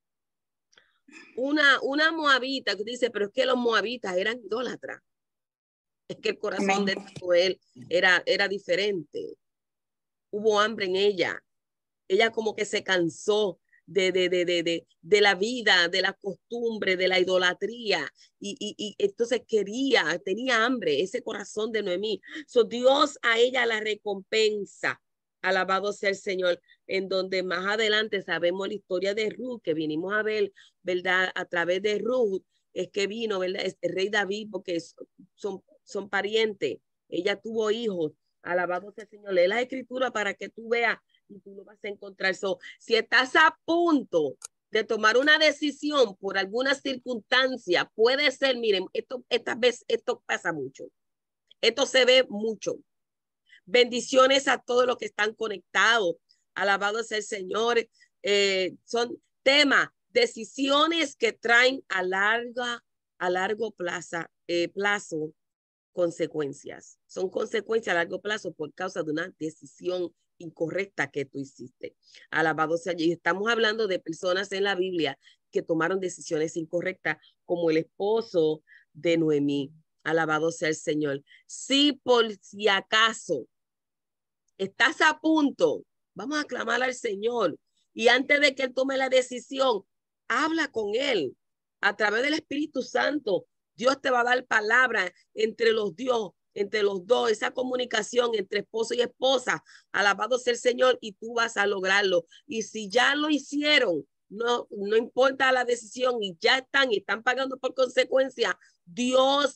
una moabita, que dice, pero es que los moabitas eran idólatras. Es que el corazón de él era diferente. Hubo hambre en ella. Ella como que se cansó de la vida, de la costumbre, de la idolatría. Y entonces tenía hambre, ese corazón de Noemí. So, Dios a ella la recompensa. Alabado sea el Señor, en donde más adelante sabemos la historia de Ruth, que vinimos a ver, ¿verdad? A través de Ruth es que vino, ¿verdad? Es el rey David, porque son parientes. Ella tuvo hijos. Alabado sea el Señor. Lee la escritura para que tú veas y tú lo vas a encontrar. Si estás a punto de tomar una decisión por alguna circunstancia, puede ser, miren, esta vez esto pasa mucho. Esto se ve mucho. Bendiciones a todos los que están conectados. Alabado sea el Señor. Son temas, decisiones que traen a largo plazo consecuencias. Son consecuencias a largo plazo por causa de una decisión incorrecta que tú hiciste. Alabado sea. Y estamos hablando de personas en la Biblia que tomaron decisiones incorrectas, como el esposo de Noemí. Alabado sea el Señor. Si por si acaso estás a punto, vamos a clamar al Señor. Y antes de que Él tome la decisión, habla con Él a través del Espíritu Santo. Dios te va a dar palabra entre los dos, esa comunicación entre esposo y esposa. Alabado sea el Señor, y tú vas a lograrlo. Y si ya lo hicieron, no importa la decisión y ya están pagando por consecuencia, Dios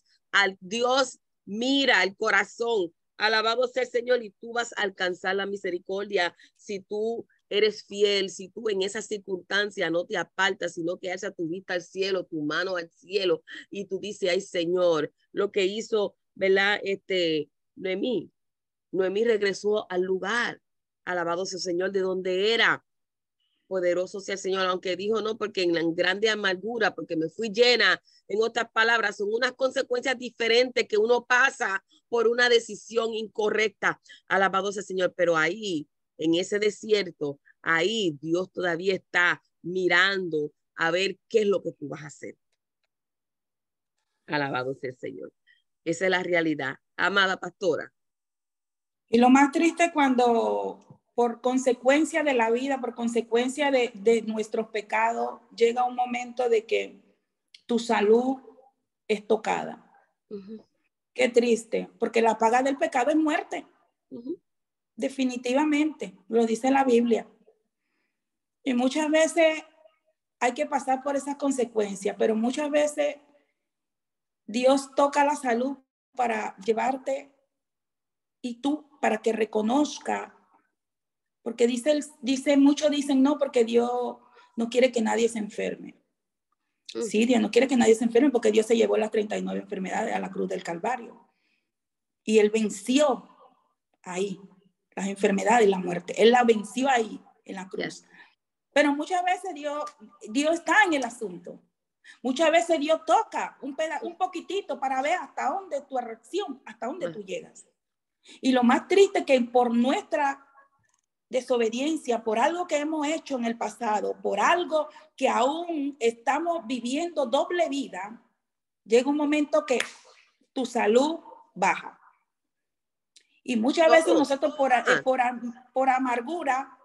mira el corazón. Alabado sea el Señor, y tú vas a alcanzar la misericordia si tú eres fiel, si tú en esa circunstancia no te apartas, sino que alzas tu vista al cielo, tu mano al cielo, y tú dices, ay Señor, lo que hizo, ¿verdad? Noemí regresó al lugar, alabado sea el Señor, de donde era. Poderoso sea el Señor, aunque dijo no, porque en la grande amargura, porque me fui llena, en otras palabras, son unas consecuencias diferentes que uno pasa por una decisión incorrecta. Alabado sea el Señor, pero ahí en ese desierto, ahí Dios todavía está mirando a ver qué es lo que tú vas a hacer. Alabado sea el Señor. Esa es la realidad. Amada pastora. Y lo más triste cuando por consecuencia de la vida, por consecuencia de nuestros pecados, llega un momento de que tu salud es tocada. Qué triste, porque la paga del pecado es muerte. Definitivamente, lo dice la Biblia. Y muchas veces hay que pasar por esas consecuencias, pero muchas veces Dios toca la salud para llevarte y tú para que reconozca, porque muchos dicen no, porque Dios no quiere que nadie se enferme. Sí, Dios no quiere que nadie se enferme porque Dios se llevó las 39 enfermedades a la cruz del Calvario. Y Él venció ahí las enfermedades y la muerte. Él la venció ahí en la cruz. Yes. Pero muchas veces Dios está en el asunto. Muchas veces Dios toca un poquitito para ver hasta dónde tu reacción, hasta dónde tú llegas. Y lo más triste es que por nuestra desobediencia, por algo que hemos hecho en el pasado, por algo que aún estamos viviendo doble vida, llega un momento que tu salud baja. Y muchas veces nosotros por amargura,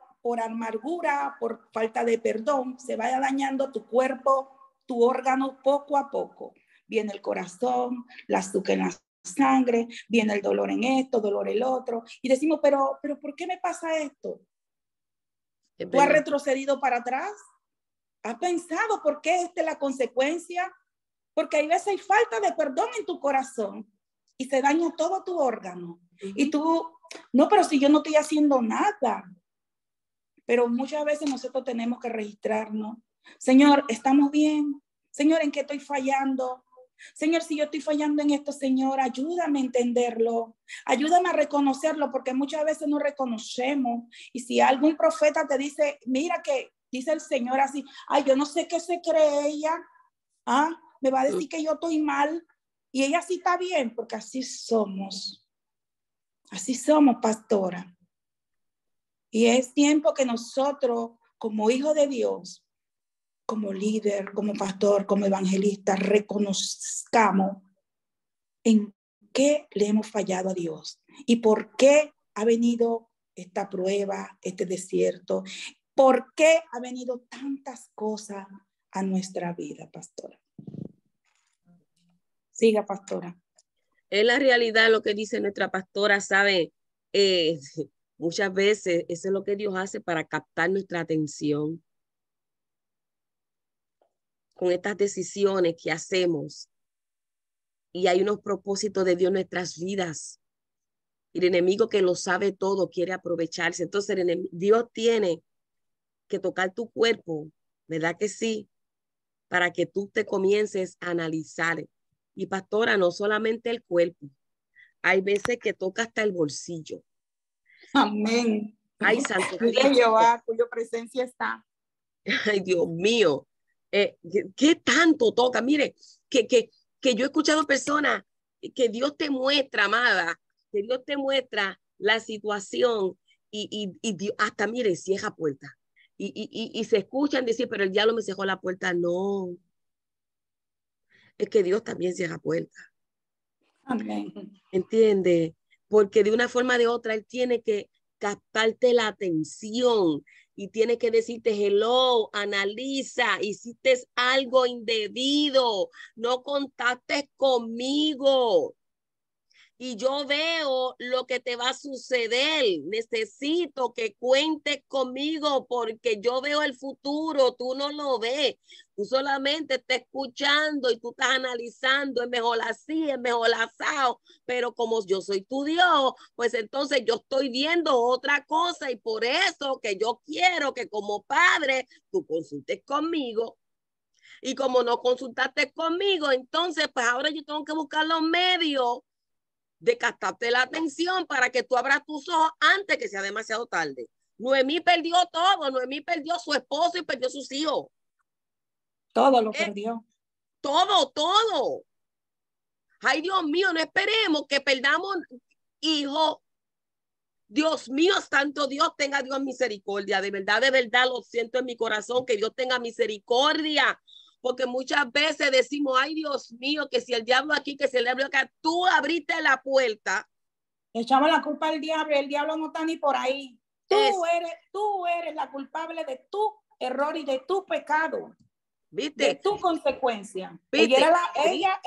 por falta de perdón, se vaya dañando tu cuerpo, tu órgano poco a poco. Viene el corazón, la azúcar en la sangre, viene el dolor en esto, dolor en el otro. Y decimos, pero ¿por qué me pasa esto? ¿Tú has retrocedido para atrás? ¿Has pensado por qué esta es la consecuencia? Porque hay veces hay falta de perdón en tu corazón y se daña todo tu órgano. Y tú, no, pero si yo no estoy haciendo nada. Pero muchas veces nosotros tenemos que registrarnos. Señor, ¿estamos bien? Señor, ¿en qué estoy fallando? Señor, si yo estoy fallando en esto, Señor, ayúdame a entenderlo. Ayúdame a reconocerlo, porque muchas veces no reconocemos. Y si algún profeta te dice, mira que dice el Señor así, ay, yo no sé qué se cree ella. Me va a decir que yo estoy mal. Y ella sí está bien, porque así somos. Así somos, pastora. Y es tiempo que nosotros, como hijos de Dios, como líder, como pastor, como evangelista, reconozcamos en qué le hemos fallado a Dios y por qué ha venido esta prueba, este desierto, por qué ha venido tantas cosas a nuestra vida, pastora. Siga, pastora. Es la realidad lo que dice nuestra pastora, ¿sabe? Muchas veces eso es lo que Dios hace para captar nuestra atención. Con estas decisiones que hacemos. Y hay unos propósitos de Dios en nuestras vidas. Y el enemigo que lo sabe todo quiere aprovecharse. Entonces Dios tiene que tocar tu cuerpo, ¿verdad que sí? Para que tú te comiences a analizar. Y pastora, no solamente el cuerpo. Hay veces que toca hasta el bolsillo. Amén. Ay, Santo Cristo. Jehová, cuya presencia está. Ay, Dios mío. ¿Qué tanto toca? Mire, que yo he escuchado personas que Dios te muestra, amada, que Dios te muestra la situación y Dios, hasta, mire, cierra puerta. Y se escuchan decir, pero el diablo me cerró la puerta. No. Es que Dios también cierra puertas. Amén. ¿Entiende? Porque de una forma o de otra Él tiene que captarte la atención y tiene que decirte, hello, analiza, hiciste algo indebido, no contactes conmigo. Y yo veo lo que te va a suceder. Necesito que cuentes conmigo porque yo veo el futuro, tú no lo ves. Tú solamente estás escuchando y tú estás analizando, es mejor así, es mejor asado, pero como yo soy tu Dios, pues entonces yo estoy viendo otra cosa y por eso que yo quiero que como padre tú consultes conmigo. Y como no consultaste conmigo, entonces pues ahora yo tengo que buscar los medios de captarte la atención para que tú abras tus ojos antes que sea demasiado tarde. Noemí perdió todo, Noemí perdió su esposo y perdió sus hijos. Todo lo perdió. Todo. Ay, Dios mío, no esperemos que perdamos hijos Dios mío, santo Dios, tenga Dios misericordia. De verdad lo siento en mi corazón, que Dios tenga misericordia. Porque muchas veces decimos, ay Dios mío, que si el diablo aquí, que si el diablo acá, tú abriste la puerta. Echamos la culpa al diablo, el diablo no está ni por ahí. Tú eres la culpable de tu error y de tu pecado. ¿Viste? De tu consecuencia. ¿Viste? Ella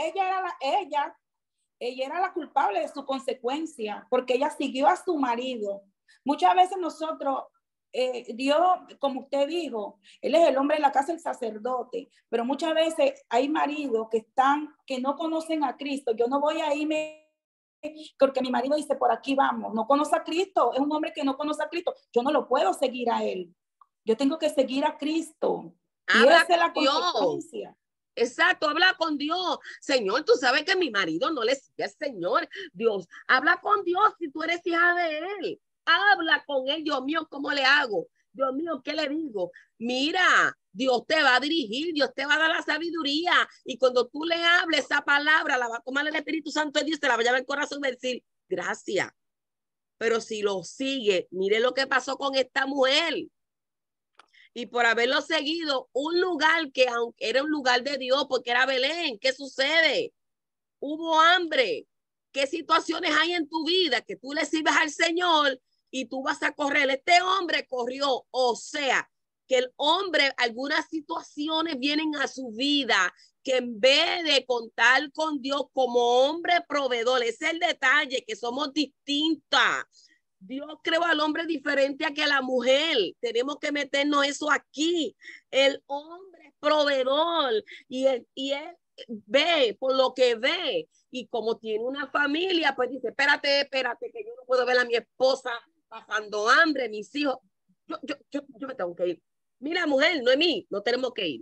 era la culpable de su consecuencia, porque ella siguió a su marido. Muchas veces nosotros, Dios, como usted dijo, él es el hombre de la casa, el sacerdote, pero muchas veces hay maridos que no conocen a Cristo. Yo no voy a irme porque mi marido dice, por aquí vamos, no conoce a Cristo, es un hombre que no conoce a Cristo, yo no lo puedo seguir a él, yo tengo que seguir a Cristo. Y esa es la consecuencia. Exacto, habla con Dios. Señor, tú sabes que mi marido no le sigue al Señor. Dios, habla con Dios si tú eres hija de él. Habla con él, Dios mío, ¿cómo le hago? Dios mío, ¿qué le digo? Mira, Dios te va a dirigir, Dios te va a dar la sabiduría. Y cuando tú le hables esa palabra, la va a tomar el Espíritu Santo de Dios, te la va a llevar al corazón y va a decir, gracias. Pero si lo sigue, mire lo que pasó con esta mujer. Y por haberlo seguido, un lugar que aunque era un lugar de Dios, porque era Belén, ¿qué sucede? Hubo hambre. ¿Qué situaciones hay en tu vida que tú le sirves al Señor y tú vas a correr? Este hombre corrió, o sea, que el hombre, algunas situaciones vienen a su vida que en vez de contar con Dios como hombre proveedor, ese es el detalle, que somos distintas. Dios creó al hombre diferente a que a la mujer. Tenemos que meternos eso aquí. El hombre es proveedor y él ve por lo que ve. Y como tiene una familia, pues dice, espérate, que yo no puedo ver a mi esposa pasando hambre, mis hijos. Yo me tengo que ir. Mira, mujer, no es mí, no tenemos que ir.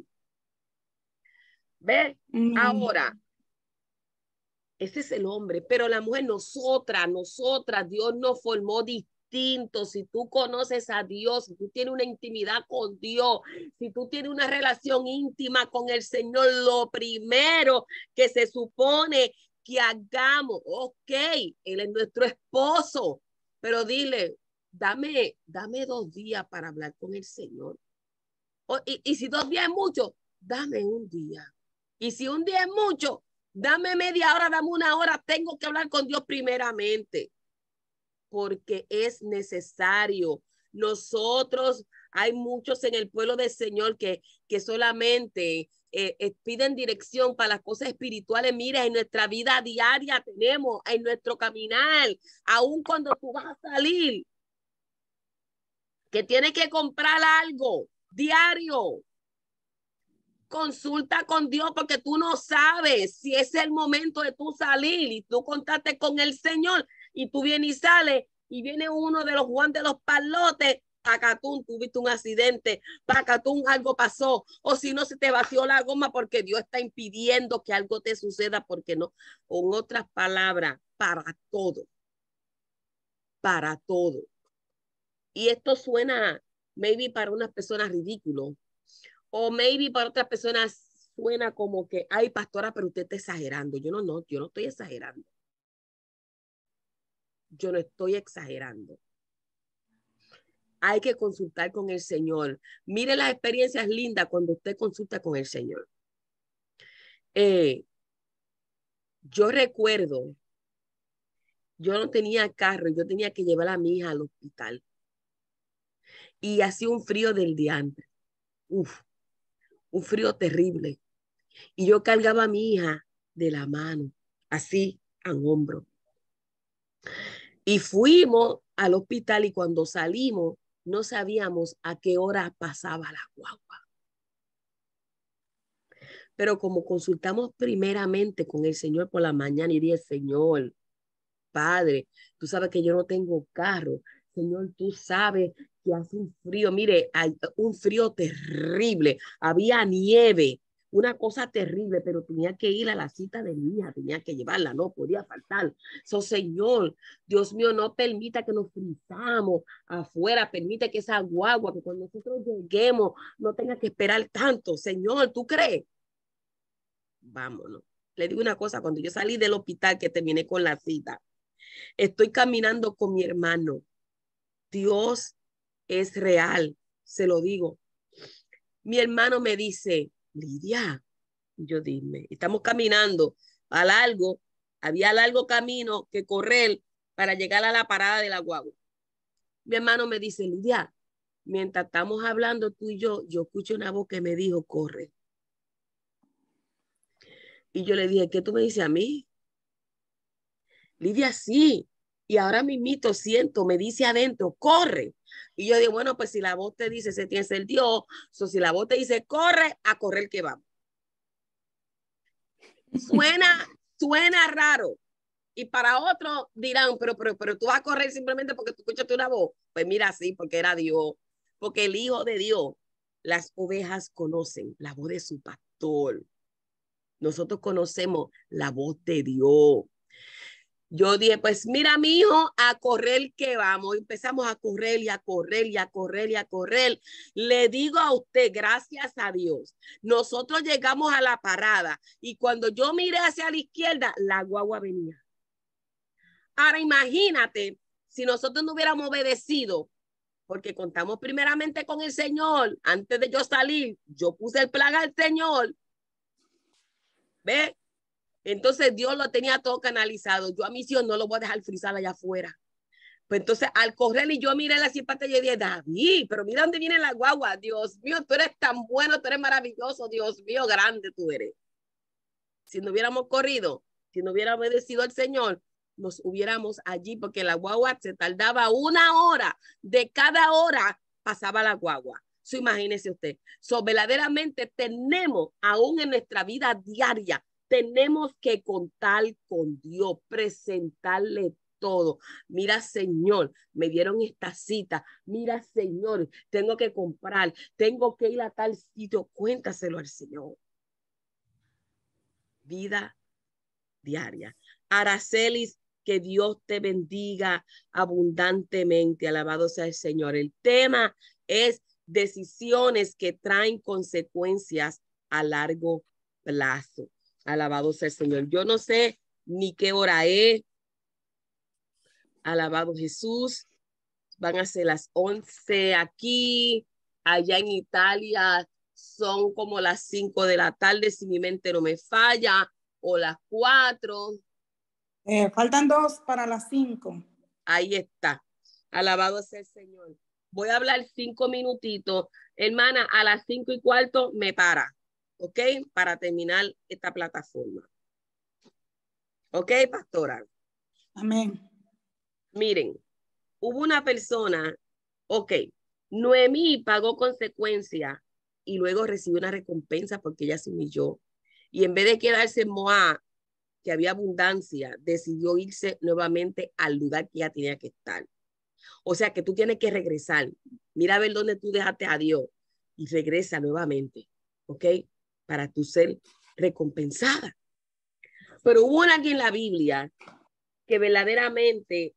¿Ve? Ahora, ese es el hombre, pero la mujer, nosotras, Dios nos formó distintos. Si tú conoces a Dios, si tú tienes una intimidad con Dios, si tú tienes una relación íntima con el Señor, lo primero que se supone que hagamos, ok, Él es nuestro esposo, pero dile, dame 2 días para hablar con el Señor. Y si 2 días es mucho, dame un día. Y si un día es mucho, dame media hora, dame 1 hora, tengo que hablar con Dios primeramente, porque es necesario. Nosotros, hay muchos en el pueblo del Señor que solamente piden dirección para las cosas espirituales. Mira, en nuestra vida diaria tenemos, en nuestro caminar, aun cuando tú vas a salir, que tienes que comprar algo diario, consulta con Dios, porque tú no sabes si es el momento de tú salir y tú contaste con el Señor y tú vienes y sales y viene uno de los Juan de los Palotes, pacatún, tuviste un accidente, pacatún, algo pasó, o si no se te vació la goma porque Dios está impidiendo que algo te suceda, porque no, con otras palabras, para todo. Y esto suena maybe para unas personas ridículo, o maybe para otras personas suena como que, ay, pastora, pero usted está exagerando. Yo no estoy exagerando. Yo no estoy exagerando. Hay que consultar con el Señor. Mire las experiencias lindas cuando usted consulta con el Señor. Yo recuerdo, yo no tenía carro, yo tenía que llevar a mi hija al hospital. Y hacía un frío del día antes. Uf, un frío terrible. Y yo cargaba a mi hija de la mano, así, a hombro. Y fuimos al hospital y cuando salimos no sabíamos a qué hora pasaba la guagua. Pero como consultamos primeramente con el Señor por la mañana y dije, Señor, Padre, tú sabes que yo no tengo carro. Señor, tú sabes que hace un frío, mire, hay un frío terrible, había nieve, una cosa terrible, pero tenía que ir a la cita de mi hija, tenía que llevarla, no podía faltar. Señor, Dios mío, no permita que nos frizamos afuera, permite que esa guagua, que cuando nosotros lleguemos, no tenga que esperar tanto. Señor, ¿tú crees? Vámonos. Le digo una cosa, cuando yo salí del hospital, que terminé con la cita, estoy caminando con mi hermano Dios es real, se lo digo. Mi hermano me dice, Lidia, yo dime, estamos caminando a largo, había largo camino que correr para llegar a la parada de la guagua. Mi hermano me dice, Lidia, mientras estamos hablando tú y yo escucho una voz que me dijo, corre. Y yo le dije, ¿qué tú me dices a mí? Lidia, sí. Y ahora mismito siento, me dice adentro, corre. Y yo digo, bueno, pues si la voz te dice, se tiene que ser Dios, o si la voz te dice, corre, a correr que vamos. Suena raro. Y para otros dirán, pero tú vas a correr simplemente porque tú escuchaste una voz. Pues mira, sí, porque era Dios. Porque el Hijo de Dios, las ovejas conocen la voz de su pastor. Nosotros conocemos la voz de Dios. Yo dije, pues mira, mi hijo, a correr que vamos. Empezamos a correr y a correr y a correr y a correr. Le digo a usted, gracias a Dios, nosotros llegamos a la parada y cuando yo miré hacia la izquierda, la guagua venía. Ahora imagínate, si nosotros no hubiéramos obedecido, porque contamos primeramente con el Señor, antes de yo salir, yo puse el plan al Señor. ¿Ve? Entonces Dios lo tenía todo canalizado. Yo a mi Dios no lo voy a dejar frisar allá afuera. Pues entonces al correr y yo miré la simpatía y yo dije, David, pero mira dónde viene la guagua. Dios mío, tú eres tan bueno, tú eres maravilloso. Dios mío, grande tú eres. Si no hubiéramos corrido, si no hubiéramos obedecido al Señor, nos hubiéramos allí porque la guagua se tardaba 1 hora. De cada hora pasaba la guagua. So, imagínese usted. So, verdaderamente tenemos, aún en nuestra vida diaria, tenemos que contar con Dios, presentarle todo. Mira, Señor, me dieron esta cita. Mira, Señor, tengo que comprar, tengo que ir a tal sitio. Cuéntaselo al Señor. Vida diaria. Aracelis, que Dios te bendiga abundantemente. Alabado sea el Señor. El tema es decisiones que traen consecuencias a largo plazo. Alabado sea el Señor. Yo no sé ni qué hora es. Alabado Jesús. Van a ser las 11 aquí. Allá en Italia son como las 5 de la tarde, si mi mente no me falla, o las 4. Faltan 2 para las 5. Ahí está. Alabado sea el Señor. Voy a hablar 5 minutitos. Hermana, a las 5:15 me para. ¿Ok? Para terminar esta plataforma. ¿Ok, pastora? Amén. Miren, hubo una persona, ok, Noemí pagó consecuencia y luego recibió una recompensa porque ella se humilló. Y en vez de quedarse en Moab, que había abundancia, decidió irse nuevamente al lugar que ella tenía que estar. O sea que tú tienes que regresar. Mira a ver dónde tú dejaste a Dios y regresa nuevamente, ¿ok? Para tú ser recompensada. Pero hubo alguien en la Biblia que verdaderamente,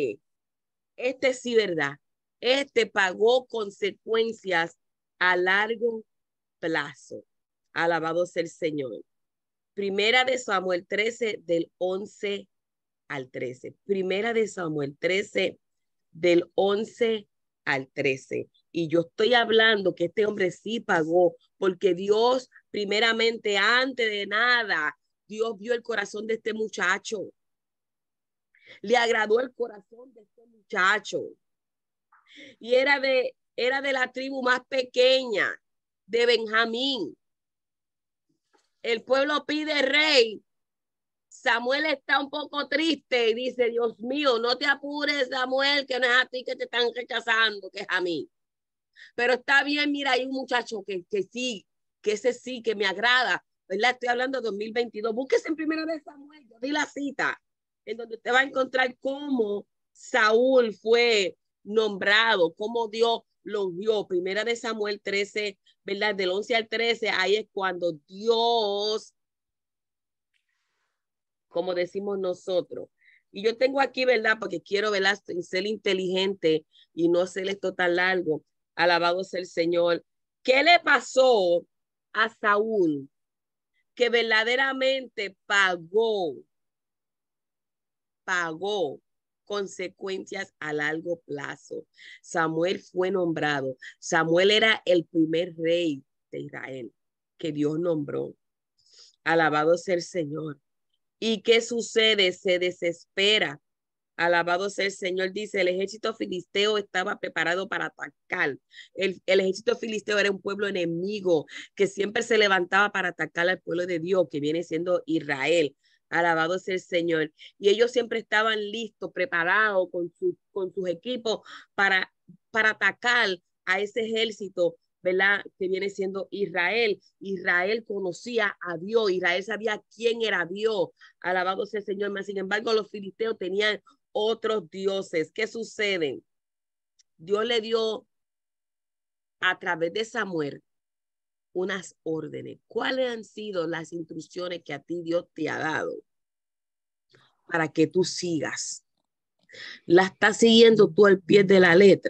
sí, ¿verdad? Pagó consecuencias a largo plazo. Alabado sea el Señor. Primera de Samuel 13, del 11 al 13. Primera de Samuel 13, del 11 al 13. Y yo estoy hablando que este hombre sí pagó, porque Dios, primeramente, antes de nada, Dios vio el corazón de este muchacho. Le agradó el corazón de este muchacho. Y era de la tribu más pequeña, de Benjamín. El pueblo pide rey. Samuel está un poco triste y dice, Dios mío, no te apures, Samuel, que no es a ti que te están rechazando, que es a mí. Pero está bien, mira, hay un muchacho que sí, que ese sí, que me agrada, ¿verdad? Estoy hablando de 2022. Búsquese en Primera de Samuel, yo di la cita, en donde usted va a encontrar cómo Saúl fue nombrado, cómo Dios lo vio. Primera de Samuel 13, ¿verdad? Del 11 al 13, ahí es cuando Dios, como decimos nosotros. Y yo tengo aquí, ¿verdad? Porque quiero, ¿verdad? Ser inteligente y no ser esto tan largo. Alabado sea el Señor. ¿Qué le pasó a Saúl? Que verdaderamente pagó consecuencias a largo plazo. Samuel fue nombrado. Samuel era el primer rey de Israel que Dios nombró. Alabado sea el Señor. ¿Y qué sucede? Se desespera. Alabado sea el Señor. Dice, el ejército filisteo estaba preparado para atacar. El ejército filisteo era un pueblo enemigo que siempre se levantaba para atacar al pueblo de Dios, que viene siendo Israel. Alabado sea el Señor. Y ellos siempre estaban listos, preparados con sus equipos para atacar a ese ejército, ¿verdad? Que viene siendo Israel. Israel conocía a Dios. Israel sabía quién era Dios. Alabado sea el Señor. Mas, sin embargo, los filisteos tenían otros dioses. ¿Qué sucede? Dios le dio a través de Samuel unas órdenes. ¿Cuáles han sido las instrucciones que a ti Dios te ha dado para que tú sigas? ¿La estás siguiendo tú al pie de la letra?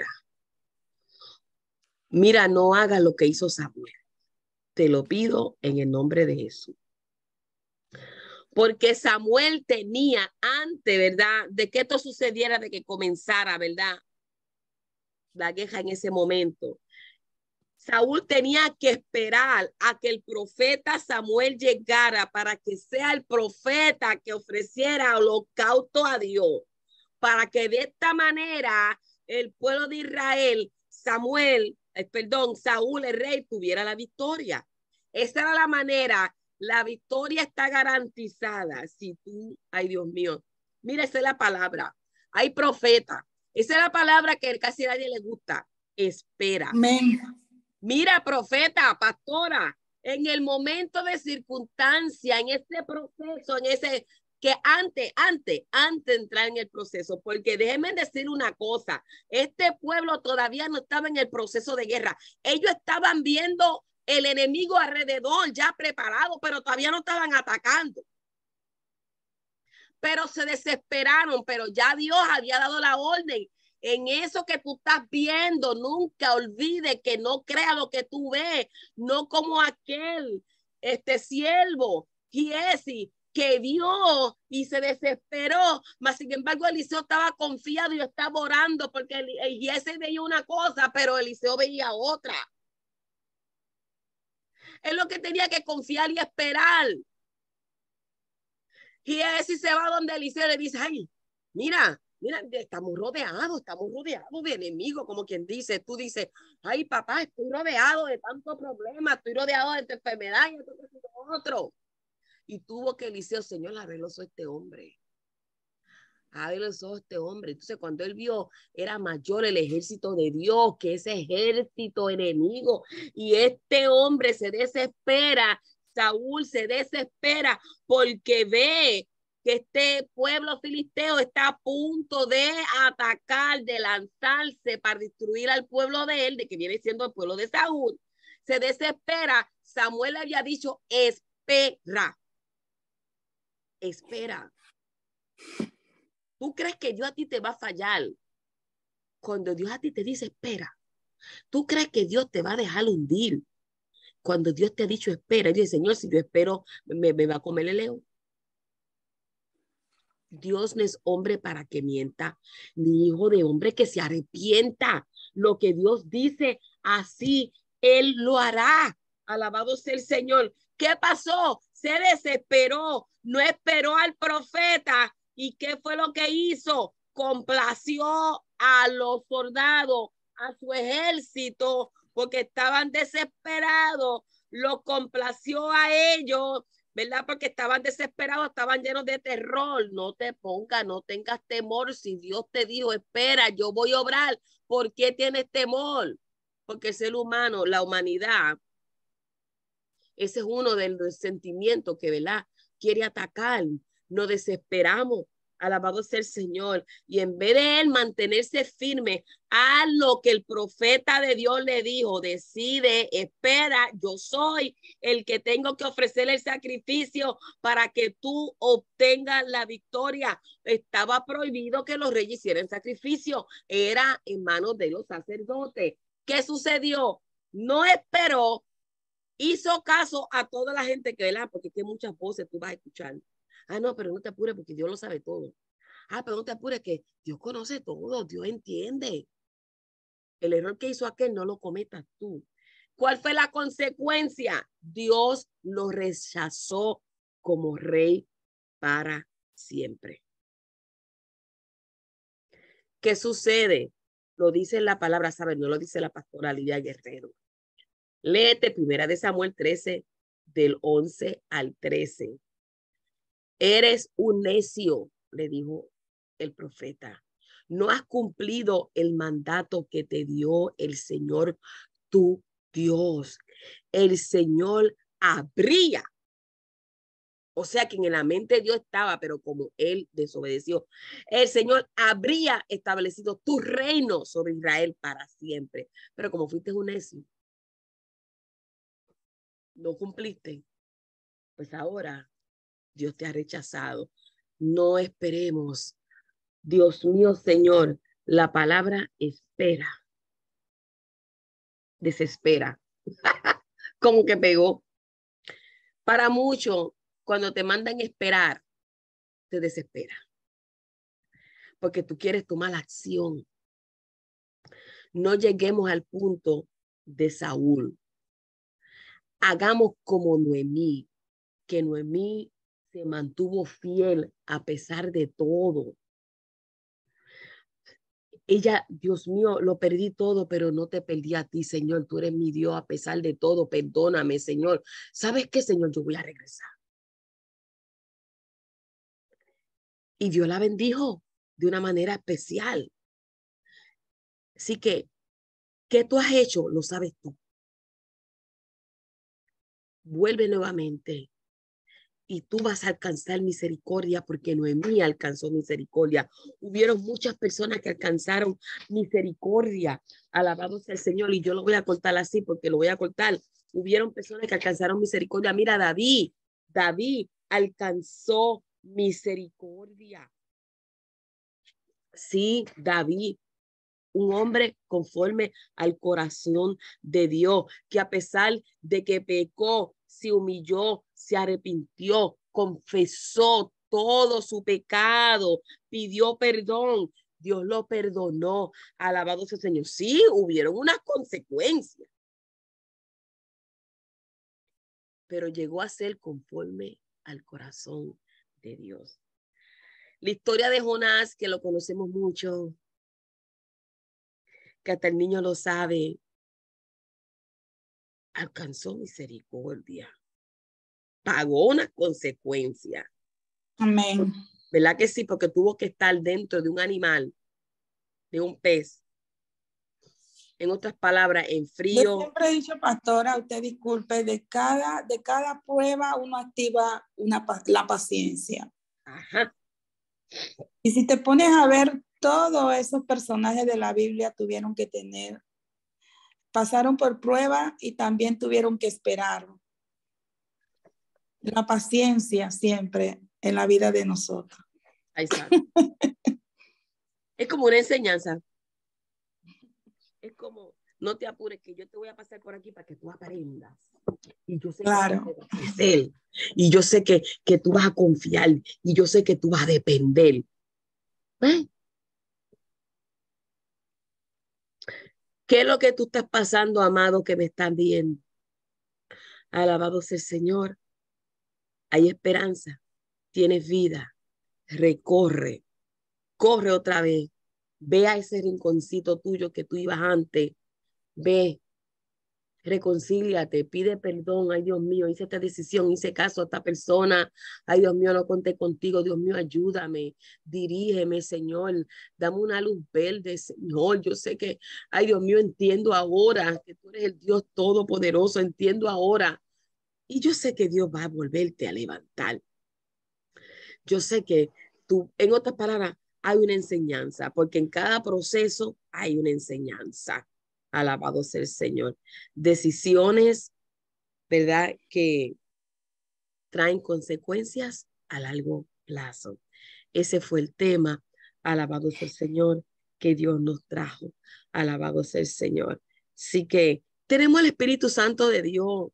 Mira, no hagas lo que hizo Samuel. Te lo pido en el nombre de Jesús. Porque Samuel tenía antes, ¿verdad? De que esto sucediera, de que comenzara, ¿verdad? La guerra en ese momento. Saúl tenía que esperar a que el profeta Samuel llegara para que sea el profeta que ofreciera holocausto a Dios, para que de esta manera el pueblo de Israel, Saúl, el rey, tuviera la victoria. Esa era la manera. La victoria está garantizada. Si tú, ay Dios mío, mira, esa es la palabra. Hay profeta. Esa es la palabra que casi a nadie le gusta. Espera. Amén. Mira, profeta, pastora, en el momento de circunstancia, en este proceso, en ese que antes de entrar en el proceso, porque déjenme decir una cosa, este pueblo todavía no estaba en el proceso de guerra. Ellos estaban viendo el enemigo alrededor, ya preparado, pero todavía no estaban atacando. Pero se desesperaron, pero ya Dios había dado la orden. En eso que tú estás viendo, nunca olvides que no crea lo que tú ves, no como aquel, siervo, Giesi, que vio y se desesperó, mas sin embargo Eliseo estaba confiado y estaba orando porque Giesi veía una cosa, pero Eliseo veía otra. Es lo que tenía que confiar y esperar. Giesi se va donde Eliseo le dice, ay, mira, estamos rodeados de enemigos, como quien dice, tú dices, ay papá, estoy rodeado de tantos problemas, estoy rodeado de esta enfermedad y otro. Y tuvo que Eliseo, Señor, abre los ojos este hombre. Abre los ojos este hombre. Entonces, cuando él vio, era mayor el ejército de Dios que ese ejército enemigo. Y este hombre se desespera. Saúl se desespera porque ve que este pueblo filisteo está a punto de atacar, de lanzarse para destruir al pueblo de él, de que viene siendo el pueblo de Saúl. Se desespera. Samuel había dicho, espera. Espera. ¿Tú crees que Dios a ti te va a fallar cuando Dios a ti te dice espera? ¿Tú crees que Dios te va a dejar hundir cuando Dios te ha dicho espera? Y dice, Señor, si yo espero, me va a comer el león. Dios no es hombre para que mienta, ni hijo de hombre que se arrepienta. Lo que Dios dice, así Él lo hará. Alabado sea el Señor. ¿Qué pasó? Se desesperó, no esperó al profeta. ¿Y qué fue lo que hizo? Complació a los soldados, a su ejército, porque estaban desesperados. Lo complació a ellos, ¿verdad? Porque estaban desesperados, estaban llenos de terror. No te pongas, no tengas temor. Si Dios te dijo, espera, yo voy a obrar, ¿por qué tienes temor? Porque el ser humano, la humanidad, ese es uno de los sentimientos que, ¿verdad?, quiere atacar. Nos desesperamos. Alabado sea el Señor. Y en vez de él mantenerse firme a lo que el profeta de Dios le dijo, decide, espera, yo soy el que tengo que ofrecer el sacrificio para que tú obtengas la victoria. Estaba prohibido que los reyes hicieran sacrificio. Era en manos de los sacerdotes. ¿Qué sucedió? No esperó. Hizo caso a toda la gente que, ¿verdad? Porque hay muchas voces tú vas a escuchar. Ah, no, pero no te apures porque Dios lo sabe todo. Pero no te apures, que Dios conoce todo, Dios entiende. El error que hizo aquel no lo cometas tú. ¿Cuál fue la consecuencia? Dios lo rechazó como rey para siempre. ¿Qué sucede? Lo dice la palabra, ¿sabes? No lo dice la pastora Lidia Guerrero. Léete 1 Samuel 13, del 11 al 13. Eres un necio, le dijo el profeta. No has cumplido el mandato que te dio el Señor, tu Dios. El Señor habría, o sea que en la mente de Dios estaba, pero como él desobedeció, el Señor habría establecido tu reino sobre Israel para siempre. Pero como fuiste un necio, no cumpliste, pues ahora Dios te ha rechazado. No esperemos. Dios mío, Señor, la palabra espera, desespera, como que pegó. Para muchos, cuando te mandan esperar, te desespera, porque tú quieres tomar acción. No lleguemos al punto de Saúl. Hagamos como Noemí, que Noemí se mantuvo fiel a pesar de todo. Ella, Dios mío, lo perdí todo, pero no te perdí a ti, Señor. Tú eres mi Dios a pesar de todo. Perdóname, Señor. ¿Sabes qué, Señor? Yo voy a regresar. Y Dios la bendijo de una manera especial. Así que, ¿qué tú has hecho? Lo sabes tú. Vuelve nuevamente y tú vas a alcanzar misericordia porque Noemí alcanzó misericordia. Hubieron muchas personas que alcanzaron misericordia. Alabado sea el Señor. Y yo lo voy a cortar así porque lo voy a cortar. Hubieron personas que alcanzaron misericordia. Mira, David alcanzó misericordia. Sí, David, un hombre conforme al corazón de Dios, que a pesar de que pecó, se humilló, se arrepintió, confesó todo su pecado, pidió perdón, Dios lo perdonó. Alabado sea el Señor. Sí, hubieron unas consecuencias, pero llegó a ser conforme al corazón de Dios. La historia de Jonás, que lo conocemos mucho, que hasta el niño lo sabe, alcanzó misericordia, pagó una consecuencia. Amén. ¿Verdad que sí? Porque tuvo que estar dentro de un animal, de un pez. En otras palabras, en Yo frío. siempre he dicho, pastora, usted disculpe, de cada prueba uno activa la paciencia. Ajá. Y si te pones a ver, todos esos personajes de la Biblia tuvieron que pasaron por prueba y también tuvieron que esperar. La paciencia siempre en la vida de nosotros. Ahí está. Es como una enseñanza. Es como, no te apures, que yo te voy a pasar por aquí para que tú aprendas. Y yo sé claro. que tú vas a crecer. Y yo sé que tú vas a confiar. Y yo sé que tú vas a depender. ¿Eh? ¿Qué es lo que tú estás pasando, amado, que me están viendo? Alabado sea el Señor. Hay esperanza. Tienes vida. Recorre. Corre otra vez. Ve a ese rinconcito tuyo que tú ibas antes. Ve. Reconcíliate, pide perdón. Ay, Dios mío, hice esta decisión, hice caso a esta persona. Ay, Dios mío, no conté contigo. Dios mío, ayúdame, dirígeme, Señor. Dame una luz verde, Señor. Yo sé que, ay, Dios mío, entiendo ahora que tú eres el Dios todopoderoso. Entiendo ahora. Y yo sé que Dios va a volverte a levantar. Yo sé que tú, en otras palabras, hay una enseñanza, porque en cada proceso hay una enseñanza. Alabado sea el Señor. Decisiones, ¿verdad? Que traen consecuencias a largo plazo. Ese fue el tema. Alabado sea el Señor, que Dios nos trajo. Alabado sea el Señor. Así que tenemos el Espíritu Santo de Dios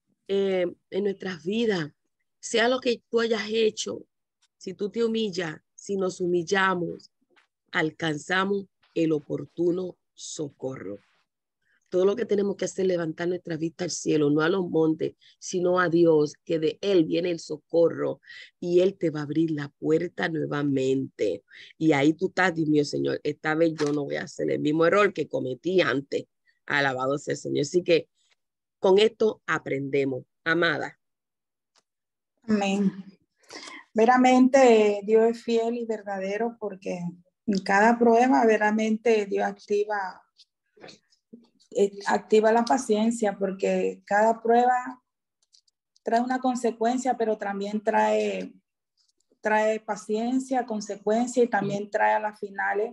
en nuestras vidas. Sea lo que tú hayas hecho, si tú te humillas, si nos humillamos, alcanzamos el oportuno socorro. Todo lo que tenemos que hacer es levantar nuestra vista al cielo, no a los montes, sino a Dios, que de Él viene el socorro y Él te va a abrir la puerta nuevamente. Y ahí tú estás, Dios mío, Señor, esta vez yo no voy a hacer el mismo error que cometí antes. Alabado sea el Señor. Así que con esto aprendemos. Amada. Amén. Veramente Dios es fiel y verdadero porque en cada prueba veramente Dios activa la paciencia porque cada prueba trae una consecuencia, pero también trae paciencia, consecuencia y también trae a las finales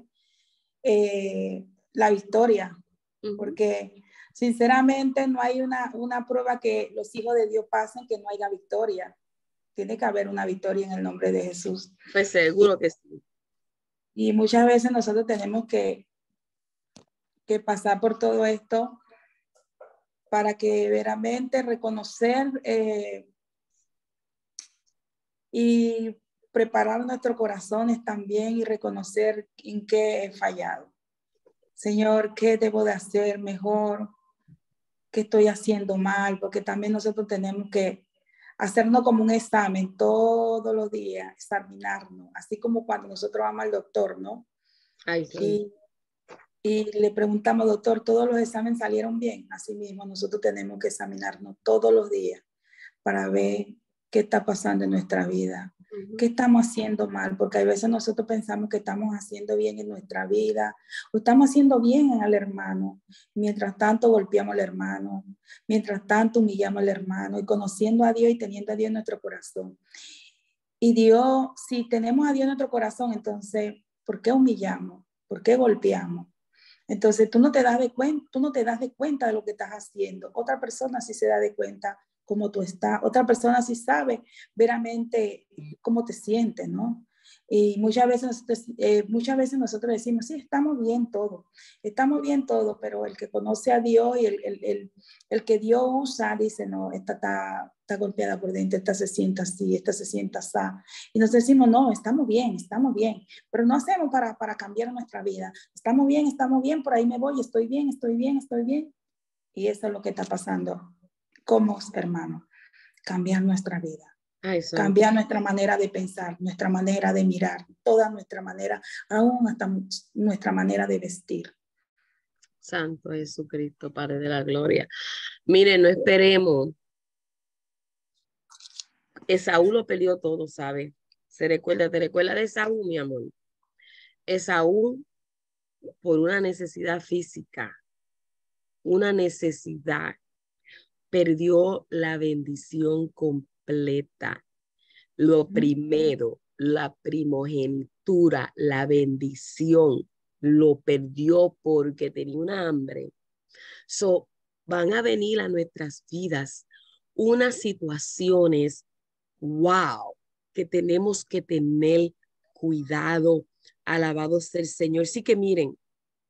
la victoria. Porque sinceramente no hay una prueba que los hijos de Dios pasen que no haya victoria. Tiene que haber una victoria en el nombre de Jesús. Pues seguro que sí. Y muchas veces nosotros tenemos que pasar por todo esto para que veramente reconocer y preparar nuestros corazones también y reconocer en qué he fallado. Señor, ¿qué debo de hacer mejor? ¿Qué estoy haciendo mal? Porque también nosotros tenemos que hacernos como un examen todos los días, examinarnos, así como cuando nosotros vamos al doctor, ¿no? Ay, sí. Y le preguntamos, doctor, ¿todos los exámenes salieron bien? Así mismo, nosotros tenemos que examinarnos todos los días para ver qué está pasando en nuestra vida, qué estamos haciendo mal, porque a veces nosotros pensamos que estamos haciendo bien en nuestra vida, o estamos haciendo bien al hermano, mientras tanto golpeamos al hermano, mientras tanto humillamos al hermano, y conociendo a Dios y teniendo a Dios en nuestro corazón. Y Dios, si tenemos a Dios en nuestro corazón, entonces, ¿por qué humillamos? ¿Por qué golpeamos? Entonces tú no te das de cuenta de lo que estás haciendo. Otra persona sí se da de cuenta cómo tú estás. Otra persona sí sabe veramente cómo te sientes, ¿no? Y muchas veces nosotros decimos, sí, estamos bien todo, pero el que conoce a Dios y el que Dios usa, dice, no, esta está golpeada por dentro, esta se sienta así, esta se sienta así. Y nos decimos, no, estamos bien, pero no hacemos para cambiar nuestra vida. Estamos bien, por ahí me voy, estoy bien. Y eso es lo que está pasando como hermanos, cambiar nuestra vida. Ay, Cambiar nuestra manera de pensar, nuestra manera de mirar, toda nuestra manera, aún hasta nuestra manera de vestir. Santo Jesucristo, Padre de la gloria. Mire, no esperemos. Esaú lo peleó todo, ¿sabe? Te recuerda de Esaú, mi amor. Esaú, por una necesidad física, una necesidad, perdió la bendición completa. Lo primero, la primogenitura, la bendición, lo perdió porque tenía una hambre. So, van a venir a nuestras vidas unas situaciones, wow, que tenemos que tener cuidado. Alabado sea el Señor. Sí que miren,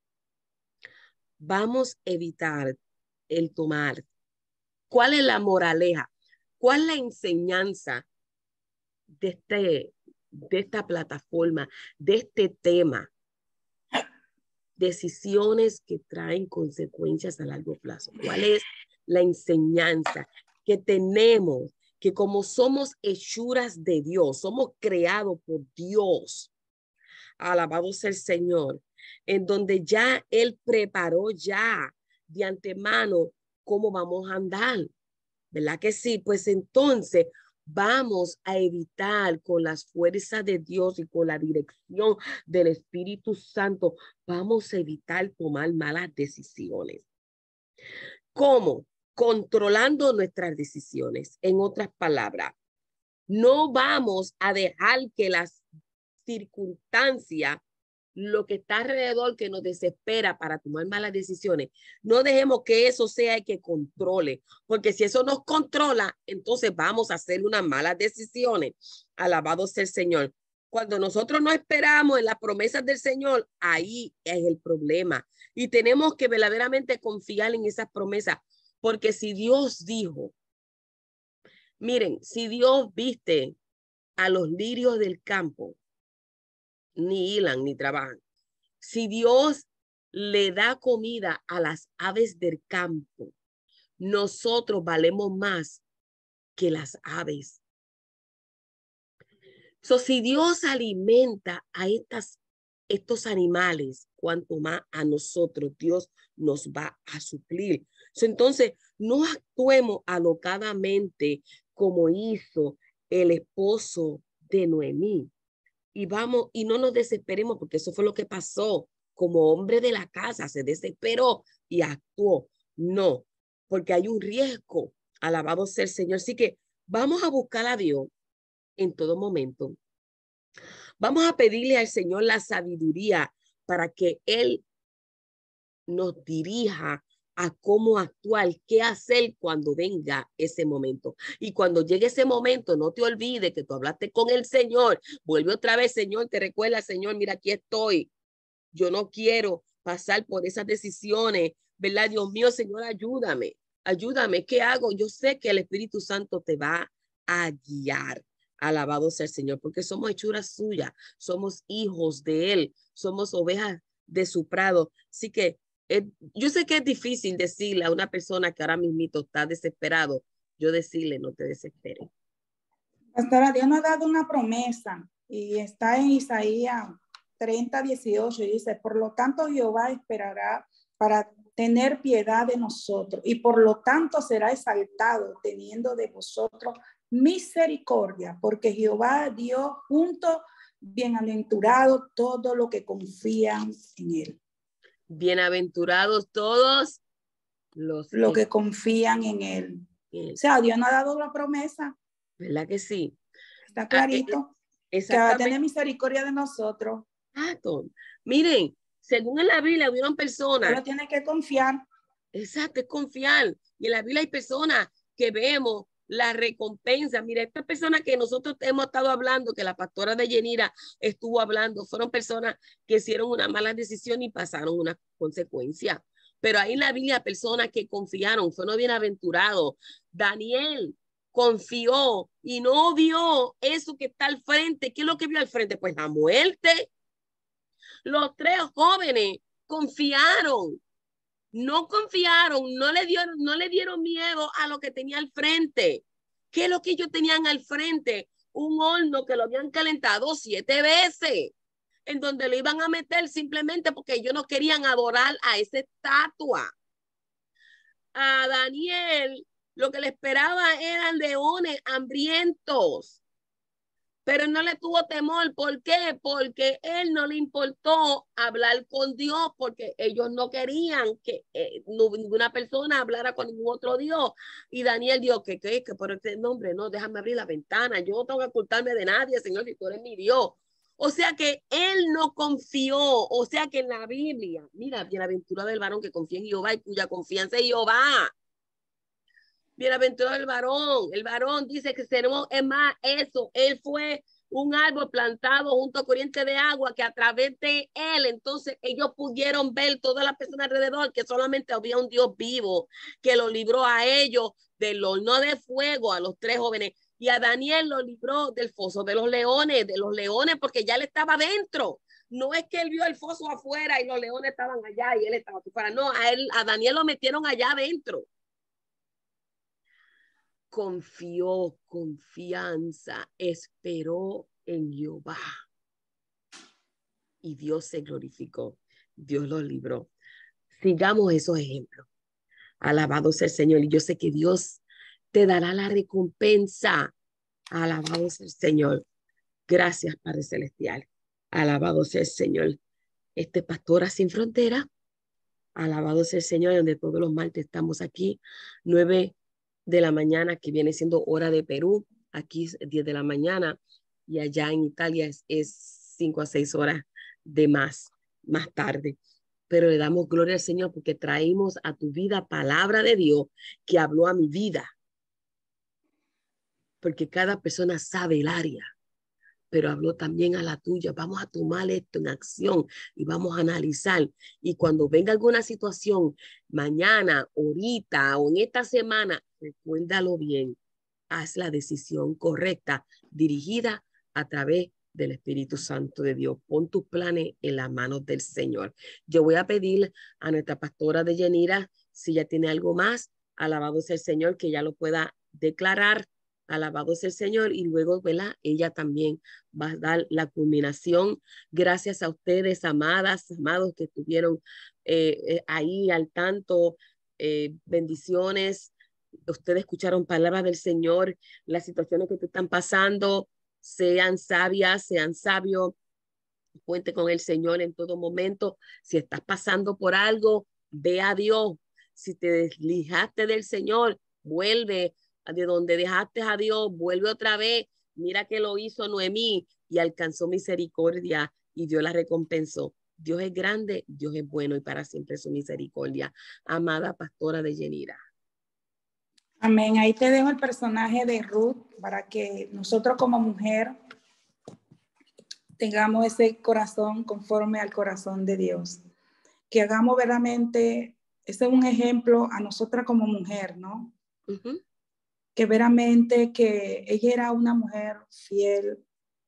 vamos a evitar el tomar. ¿Cuál es la moraleja? ¿Cuál es la enseñanza de esta plataforma, de este tema? Decisiones que traen consecuencias a largo plazo. ¿Cuál es la enseñanza? Que tenemos que como somos hechuras de Dios, somos creados por Dios, alabado sea el Señor, en donde ya Él preparó ya de antemano cómo vamos a andar, ¿verdad que sí? Pues entonces vamos a evitar con las fuerzas de Dios y con la dirección del Espíritu Santo, vamos a evitar tomar malas decisiones. ¿Cómo? Controlando nuestras decisiones. En otras palabras, no vamos a dejar que las circunstancias, lo que está alrededor que nos desespera para tomar malas decisiones, no dejemos que eso sea el que controle, porque si eso nos controla, entonces vamos a hacer unas malas decisiones. Alabado sea el Señor. Cuando nosotros no esperamos en las promesas del Señor, ahí es el problema. Y tenemos que verdaderamente confiar en esas promesas, porque si Dios dijo, miren, si Dios viste a los lirios del campo, ni hilan, ni trabajan. Si Dios le da comida a las aves del campo, nosotros valemos más que las aves. Si Dios alimenta a estos animales, cuanto más a nosotros Dios nos va a suplir. Entonces, no actuemos alocadamente como hizo el esposo de Noemí. Y no nos desesperemos, porque eso fue lo que pasó. Como hombre de la casa se desesperó y actuó. No, porque hay un riesgo. Alabado sea el Señor. Así que vamos a buscar a Dios en todo momento. Vamos a pedirle al Señor la sabiduría para que Él nos dirija a cómo actuar, qué hacer cuando venga ese momento. Y cuando llegue ese momento, no te olvides que tú hablaste con el Señor. Vuelve otra vez, Señor, te recuerda, Señor, mira, aquí estoy. Yo no quiero pasar por esas decisiones, ¿verdad? Dios mío, Señor, ayúdame, ayúdame. ¿Qué hago? Yo sé que el Espíritu Santo te va a guiar. Alabado sea el Señor, porque somos hechuras suyas, somos hijos de Él, somos ovejas de su prado. Así que yo sé que es difícil decirle a una persona que ahora mismo está desesperado, yo decirle, no te desesperes. Pastora, Dios nos ha dado una promesa y está en Isaías 30:18 y dice, por lo tanto Jehová esperará para tener piedad de nosotros y por lo tanto será exaltado teniendo de vosotros misericordia, porque Jehová dio junto bienaventurado todo lo que confían en él. Bienaventurados todos los que confían en él. O sea, Dios nos ha dado la promesa. ¿Verdad que sí? Está clarito. Que va a tener misericordia de nosotros. Exacto. Miren, según en la Biblia hubieron personas. Solo tiene que confiar. Exacto, es confiar. Y en la Biblia hay personas que vemos la recompensa. Mira, estas personas que nosotros hemos estado hablando, que la pastora de Yanira estuvo hablando, fueron personas que hicieron una mala decisión y pasaron una consecuencia. Pero ahí en la Biblia, personas que confiaron, fueron bienaventurados. Daniel confió y no vio eso que está al frente. ¿Qué es lo que vio al frente? Pues la muerte. Los 3 jóvenes confiaron. No confiaron, no le dieron miedo a lo que tenía al frente. ¿Qué es lo que ellos tenían al frente? Un horno que lo habían calentado 7 veces, en donde lo iban a meter simplemente porque ellos no querían adorar a esa estatua. A Daniel lo que le esperaba eran leones hambrientos, pero no le tuvo temor. ¿Por qué? Porque él no le importó hablar con Dios, porque ellos no querían que ninguna persona hablara con ningún otro Dios. Y Daniel dijo que por este nombre, no, déjame abrir la ventana, yo no tengo que ocultarme de nadie, Señor, si tú eres mi Dios. O sea que él no confió. O sea que en la Biblia, mira, bienaventurado el varón que confía en Jehová y cuya confianza es Jehová. Bienaventurado el varón dice que seremos, es más, eso, él fue un árbol plantado junto a corriente de agua que a través de él, entonces ellos pudieron ver todas las personas alrededor que solamente había un Dios vivo que lo libró a ellos del horno de fuego, a los 3 jóvenes, y a Daniel lo libró del foso de los leones, porque ya él estaba dentro. No es que él vio el foso afuera y los leones estaban allá y él estaba afuera, no, a Daniel lo metieron allá adentro. Confió, confianza, esperó en Jehová. Y Dios se glorificó. Dios los libró. Sigamos esos ejemplos. Alabado sea el Señor. Y yo sé que Dios te dará la recompensa. Alabado sea el Señor. Gracias, Padre Celestial. Alabado sea el Señor. Pastora Sin Frontera. Alabado sea el Señor, donde todos los martes estamos aquí, 9 de la mañana, que viene siendo hora de Perú. Aquí es 10 de la mañana y allá en Italia es 5 a 6 horas de más tarde. Pero le damos gloria al Señor porque traímos a tu vida palabra de Dios que habló a mi vida. Porque cada persona sabe el área, pero habló también a la tuya. Vamos a tomar esto en acción y vamos a analizar. Y cuando venga alguna situación, mañana, ahorita o en esta semana, recuérdalo bien. Haz la decisión correcta, dirigida a través del Espíritu Santo de Dios. Pon tus planes en las manos del Señor. Yo voy a pedir a nuestra pastora de Yanira, si ella tiene algo más, alabado sea el Señor, que ella lo pueda declarar, alabado sea el Señor, y luego, ¿verdad? Ella también va a dar la culminación. Gracias a ustedes, amadas, amados, que estuvieron ahí al tanto. Bendiciones. Ustedes escucharon palabras del Señor, las situaciones que te están pasando, sean sabias, sean sabios, cuente con el Señor en todo momento. Si estás pasando por algo, ve a Dios. Si te deslijaste del Señor, vuelve de donde dejaste a Dios, vuelve otra vez. Mira que lo hizo Noemí y alcanzó misericordia y Dios la recompensó. Dios es grande, Dios es bueno y para siempre su misericordia. Amada pastora de Yanira. Amén. Ahí te dejo el personaje de Ruth para que nosotros como mujer tengamos ese corazón conforme al corazón de Dios. Que hagamos verdaderamente, ese es un ejemplo a nosotras como mujer, ¿no? Uh-huh. Que verdaderamente que ella era una mujer fiel.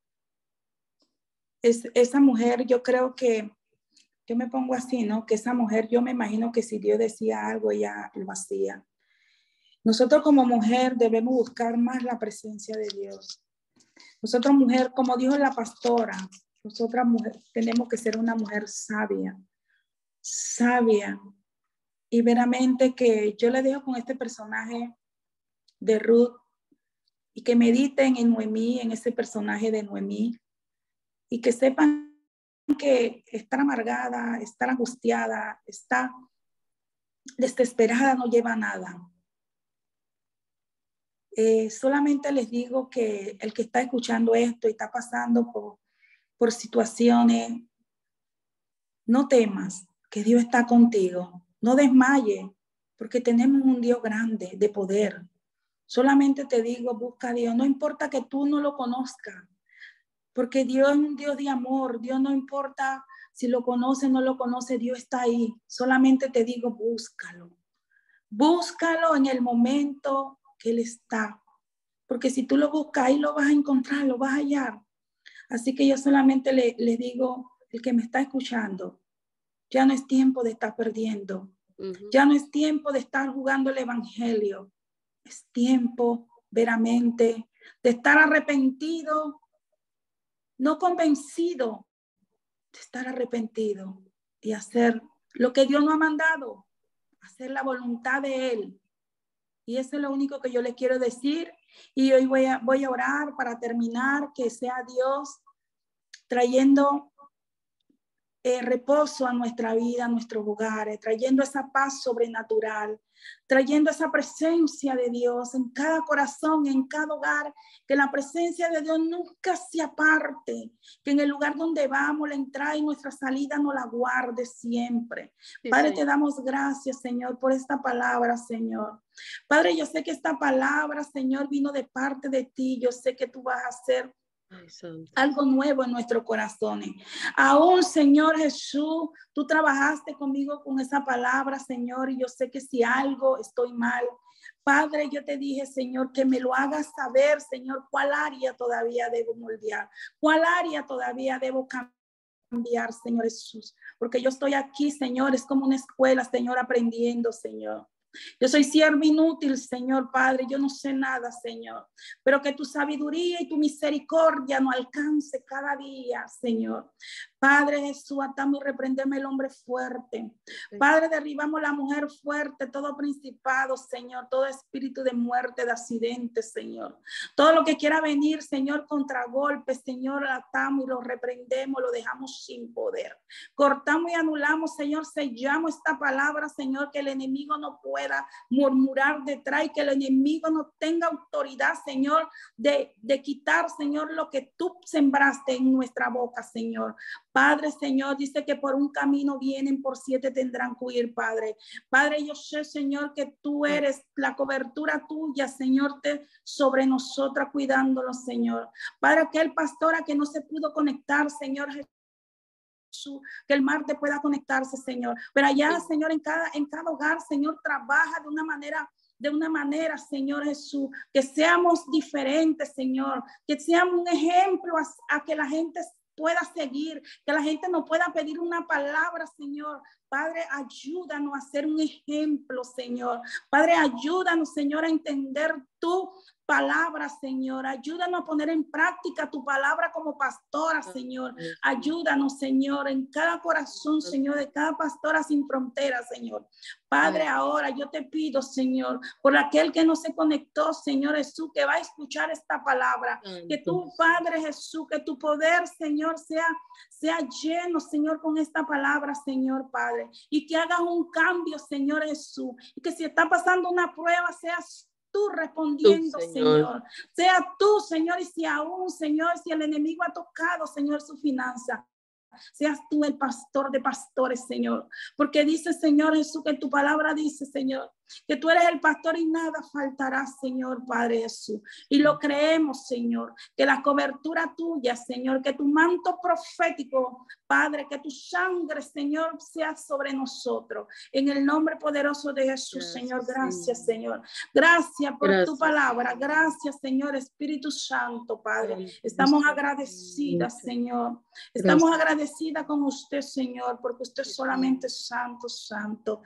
Esa mujer, yo creo que, yo me pongo así, ¿no? Que esa mujer, yo me imagino que si Dios decía algo, ella lo hacía. Nosotros como mujer debemos buscar más la presencia de Dios. Nosotros mujer, como dijo la pastora, nosotras mujer tenemos que ser una mujer sabia, sabia. Y veramente que yo le dejo con este personaje de Ruth y que mediten en Noemí, en ese personaje de Noemí, y que sepan que estar amargada, estar angustiada, estar desesperada no lleva a nada. Solamente les digo que el que está escuchando esto y está pasando por situaciones, no temas, que Dios está contigo. No desmayes, porque tenemos un Dios grande de poder. Solamente te digo, busca a Dios. No importa que tú no lo conozcas, porque Dios es un Dios de amor. Dios no importa si lo conoce o no lo conoce, Dios está ahí. Solamente te digo, búscalo. Búscalo en el momento que Él está. Porque si tú lo buscas, ahí lo vas a encontrar, lo vas a hallar. Así que yo solamente le digo, el que me está escuchando, ya no es tiempo de estar perdiendo. Uh-huh. Ya no es tiempo de estar jugando el evangelio. Es tiempo veramente de estar arrepentido, no convencido, de estar arrepentido y hacer lo que Dios nos ha mandado, hacer la voluntad de Él. Y eso es lo único que yo les quiero decir. Y hoy voy a orar para terminar, que sea Dios trayendo reposo a nuestra vida, a nuestros hogares, trayendo esa paz sobrenatural, trayendo esa presencia de Dios en cada corazón, en cada hogar, que la presencia de Dios nunca se aparte, que en el lugar donde vamos, la entrada y nuestra salida nos la guarde siempre. Sí, Padre, te damos gracias, Señor, por esta palabra, Señor. Padre, yo sé que esta palabra, Señor, vino de parte de ti. Yo sé que tú vas a hacer algo nuevo en nuestros corazones. Aún, Señor Jesús, tú trabajaste conmigo con esa palabra, Señor, y yo sé que si algo estoy mal, Padre, yo te dije, Señor, que me lo hagas saber, Señor, cuál área todavía debo moldear, cuál área todavía debo cambiar, Señor Jesús, porque yo estoy aquí, Señor, es como una escuela, Señor, aprendiendo, Señor. Yo soy siervo inútil, Señor Padre, yo no sé nada, Señor, pero que tu sabiduría y tu misericordia nos alcance cada día, Señor. Padre Jesús, atamos y reprendemos el hombre fuerte. Padre, derribamos la mujer fuerte, todo principado, Señor, todo espíritu de muerte, de accidentes, Señor. Todo lo que quiera venir, Señor, contra golpes, Señor, lo atamos y lo reprendemos, lo dejamos sin poder. Cortamos y anulamos, Señor, sellamos esta palabra, Señor, que el enemigo no pueda murmurar detrás y que el enemigo no tenga autoridad, Señor, de quitar, Señor, lo que tú sembraste en nuestra boca, Señor. Padre, Señor, dice que por un camino vienen, por 7 tendrán que huir, Padre. Padre, yo sé, Señor, que tú eres la cobertura tuya, Señor, sobre nosotras, cuidándonos, Señor. Padre, aquel pastora que no se pudo conectar, Señor Jesús, que el martes pueda conectarse, Señor. Pero allá, Señor, en cada hogar, Señor, trabaja de una manera de una manera, Señor Jesús, que seamos diferentes, Señor, que seamos un ejemplo a que la gente pueda seguir, que la gente nos pueda pedir una palabra, Señor. Padre, ayúdanos a ser un ejemplo, Señor. Padre, ayúdanos, Señor, a entender tu palabra, Señor. Ayúdanos a poner en práctica tu palabra como pastora, Señor. Ayúdanos, Señor, en cada corazón, Señor, de cada pastora sin fronteras, Señor. Padre, ahora yo te pido, Señor, por aquel que no se conectó, Señor Jesús, que va a escuchar esta palabra, que tú, Padre Jesús, que tu poder, Señor, sea lleno, Señor, con esta palabra, Señor, Padre, y que hagas un cambio, Señor Jesús, y que si está pasando una prueba, seas tú respondiendo, Señor. Sea tú, Señor, y si aún, Señor, si el enemigo ha tocado, Señor, su finanza, seas tú el pastor de pastores, Señor, porque dice, Señor Jesús, que tu palabra dice, Señor, que tú eres el pastor y nada faltará, Señor, Padre Jesús, y lo creemos, Señor, que la cobertura tuya, Señor, que tu manto profético, Padre, que tu sangre, Señor, sea sobre nosotros, en el nombre poderoso de Jesús, Señor. Gracias, Señor. Gracias por tu palabra. Gracias, Señor, Espíritu Santo, Padre. Estamos agradecidas, Señor. Estamos agradecidas con usted, Señor, porque usted solamente es santo, santo.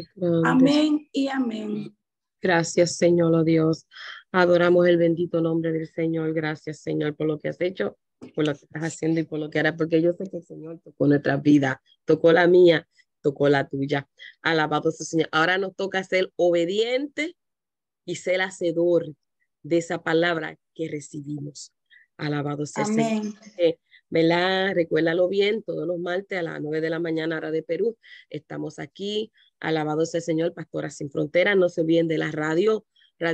Amén y amén. Gracias, Señor, oh Dios. Adoramos el bendito nombre del Señor. Gracias, Señor, por lo que has hecho, por lo que estás haciendo y por lo que harás, porque yo sé que el Señor tocó nuestra vida, tocó la mía, tocó la tuya. Alabado sea el Señor. Ahora nos toca ser obediente y ser hacedor de esa palabra que recibimos. Alabado sea el Señor. ¿Verdad? Recuérdalo bien, todos los martes a las 9 de la mañana, hora de Perú. Estamos aquí. Alabado sea el Señor, Pastoras Sin Fronteras. No se olviden de la radio,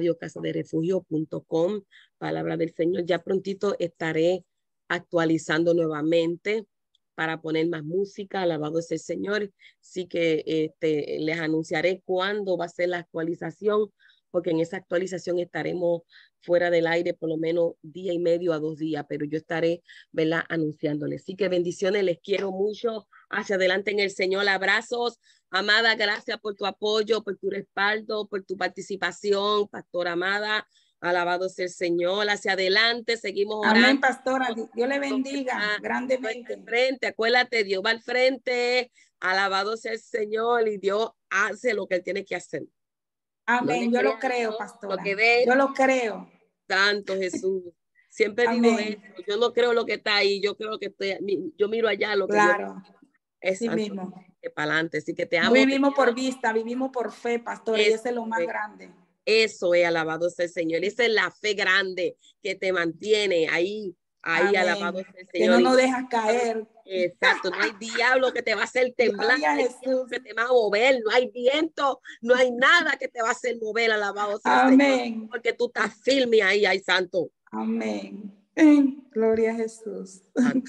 radiocasaderefugio.com. Palabra del Señor. Ya prontito estaré actualizando nuevamente para poner más música. Alabado sea el Señor. Sí que les anunciaré cuándo va a ser la actualización, porque en esa actualización estaremos fuera del aire por lo menos día y medio a 2 días, pero yo estaré, ¿verdad?, anunciándoles. Así que bendiciones, les quiero mucho. Hacia adelante en el Señor. Abrazos. Amada, gracias por tu apoyo, por tu respaldo, por tu participación, pastora amada. Alabado sea el Señor. Hacia adelante, seguimos orando. Amén, pastora. Dios le bendiga grandemente. Al frente, acuérdate, Dios va al frente. Alabado sea el Señor y Dios hace lo que Él tiene que hacer. Amén, yo lo creo, pastora. Yo lo creo. Santo Jesús. Siempre digo eso. Yo no creo lo que está ahí. Yo creo que yo miro allá lo que claro. Es sí mismo. Para adelante. Así que te amo. No vivimos por vista, vivimos por fe, pastora. Y ese es lo más grande. Eso es, alabado sea el Señor. Esa es la fe grande que te mantiene ahí. Ahí, alabado sea el Señor. Que no nos dejas caer. Exacto, no hay diablo que te va a hacer temblar, no hay diablo que te va a mover, no hay viento, no hay nada que te va a hacer mover, alabado sea el Señor, porque tú estás firme ahí, ay santo. Amén. Gloria a Jesús.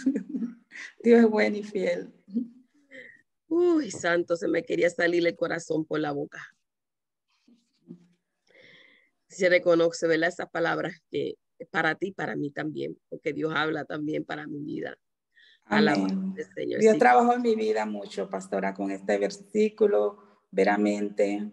Dios es bueno y fiel. Uy, santo, se me quería salir el corazón por la boca. Se reconoce, ¿verdad? Esas palabras que es para ti, para mí también, porque Dios habla también para mi vida. Amén. Señor. Dios trabajó en mi vida mucho, pastora, con este versículo, veramente.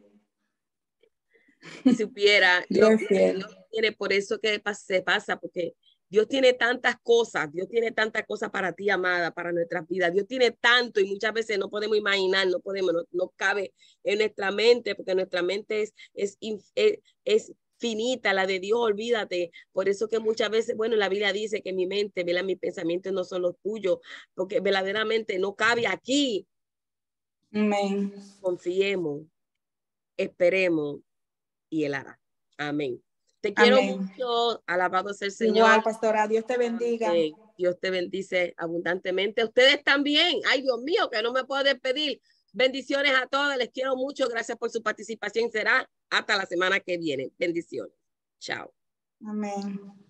Si supiera, Dios tiene, por eso que se pasa, porque Dios tiene tantas cosas para ti, amada, para nuestras vidas. Dios tiene tanto y muchas veces no podemos imaginar, no cabe en nuestra mente, porque nuestra mente es finita, la de Dios, olvídate. Por eso que muchas veces, bueno, la Biblia dice que mi mente, ¿verdad? Mis pensamientos no son los tuyos, porque verdaderamente no cabe aquí. Amén. Confiemos, esperemos y Él hará. Amén. Te quiero mucho, alabado sea el Señor. Igual, pastora, Dios te bendiga. Dios te bendice abundantemente. Ustedes también. Ay, Dios mío, que no me puedo despedir. Bendiciones a todos, les quiero mucho. Gracias por su participación. Será hasta la semana que viene. Bendiciones. Chao. Amén.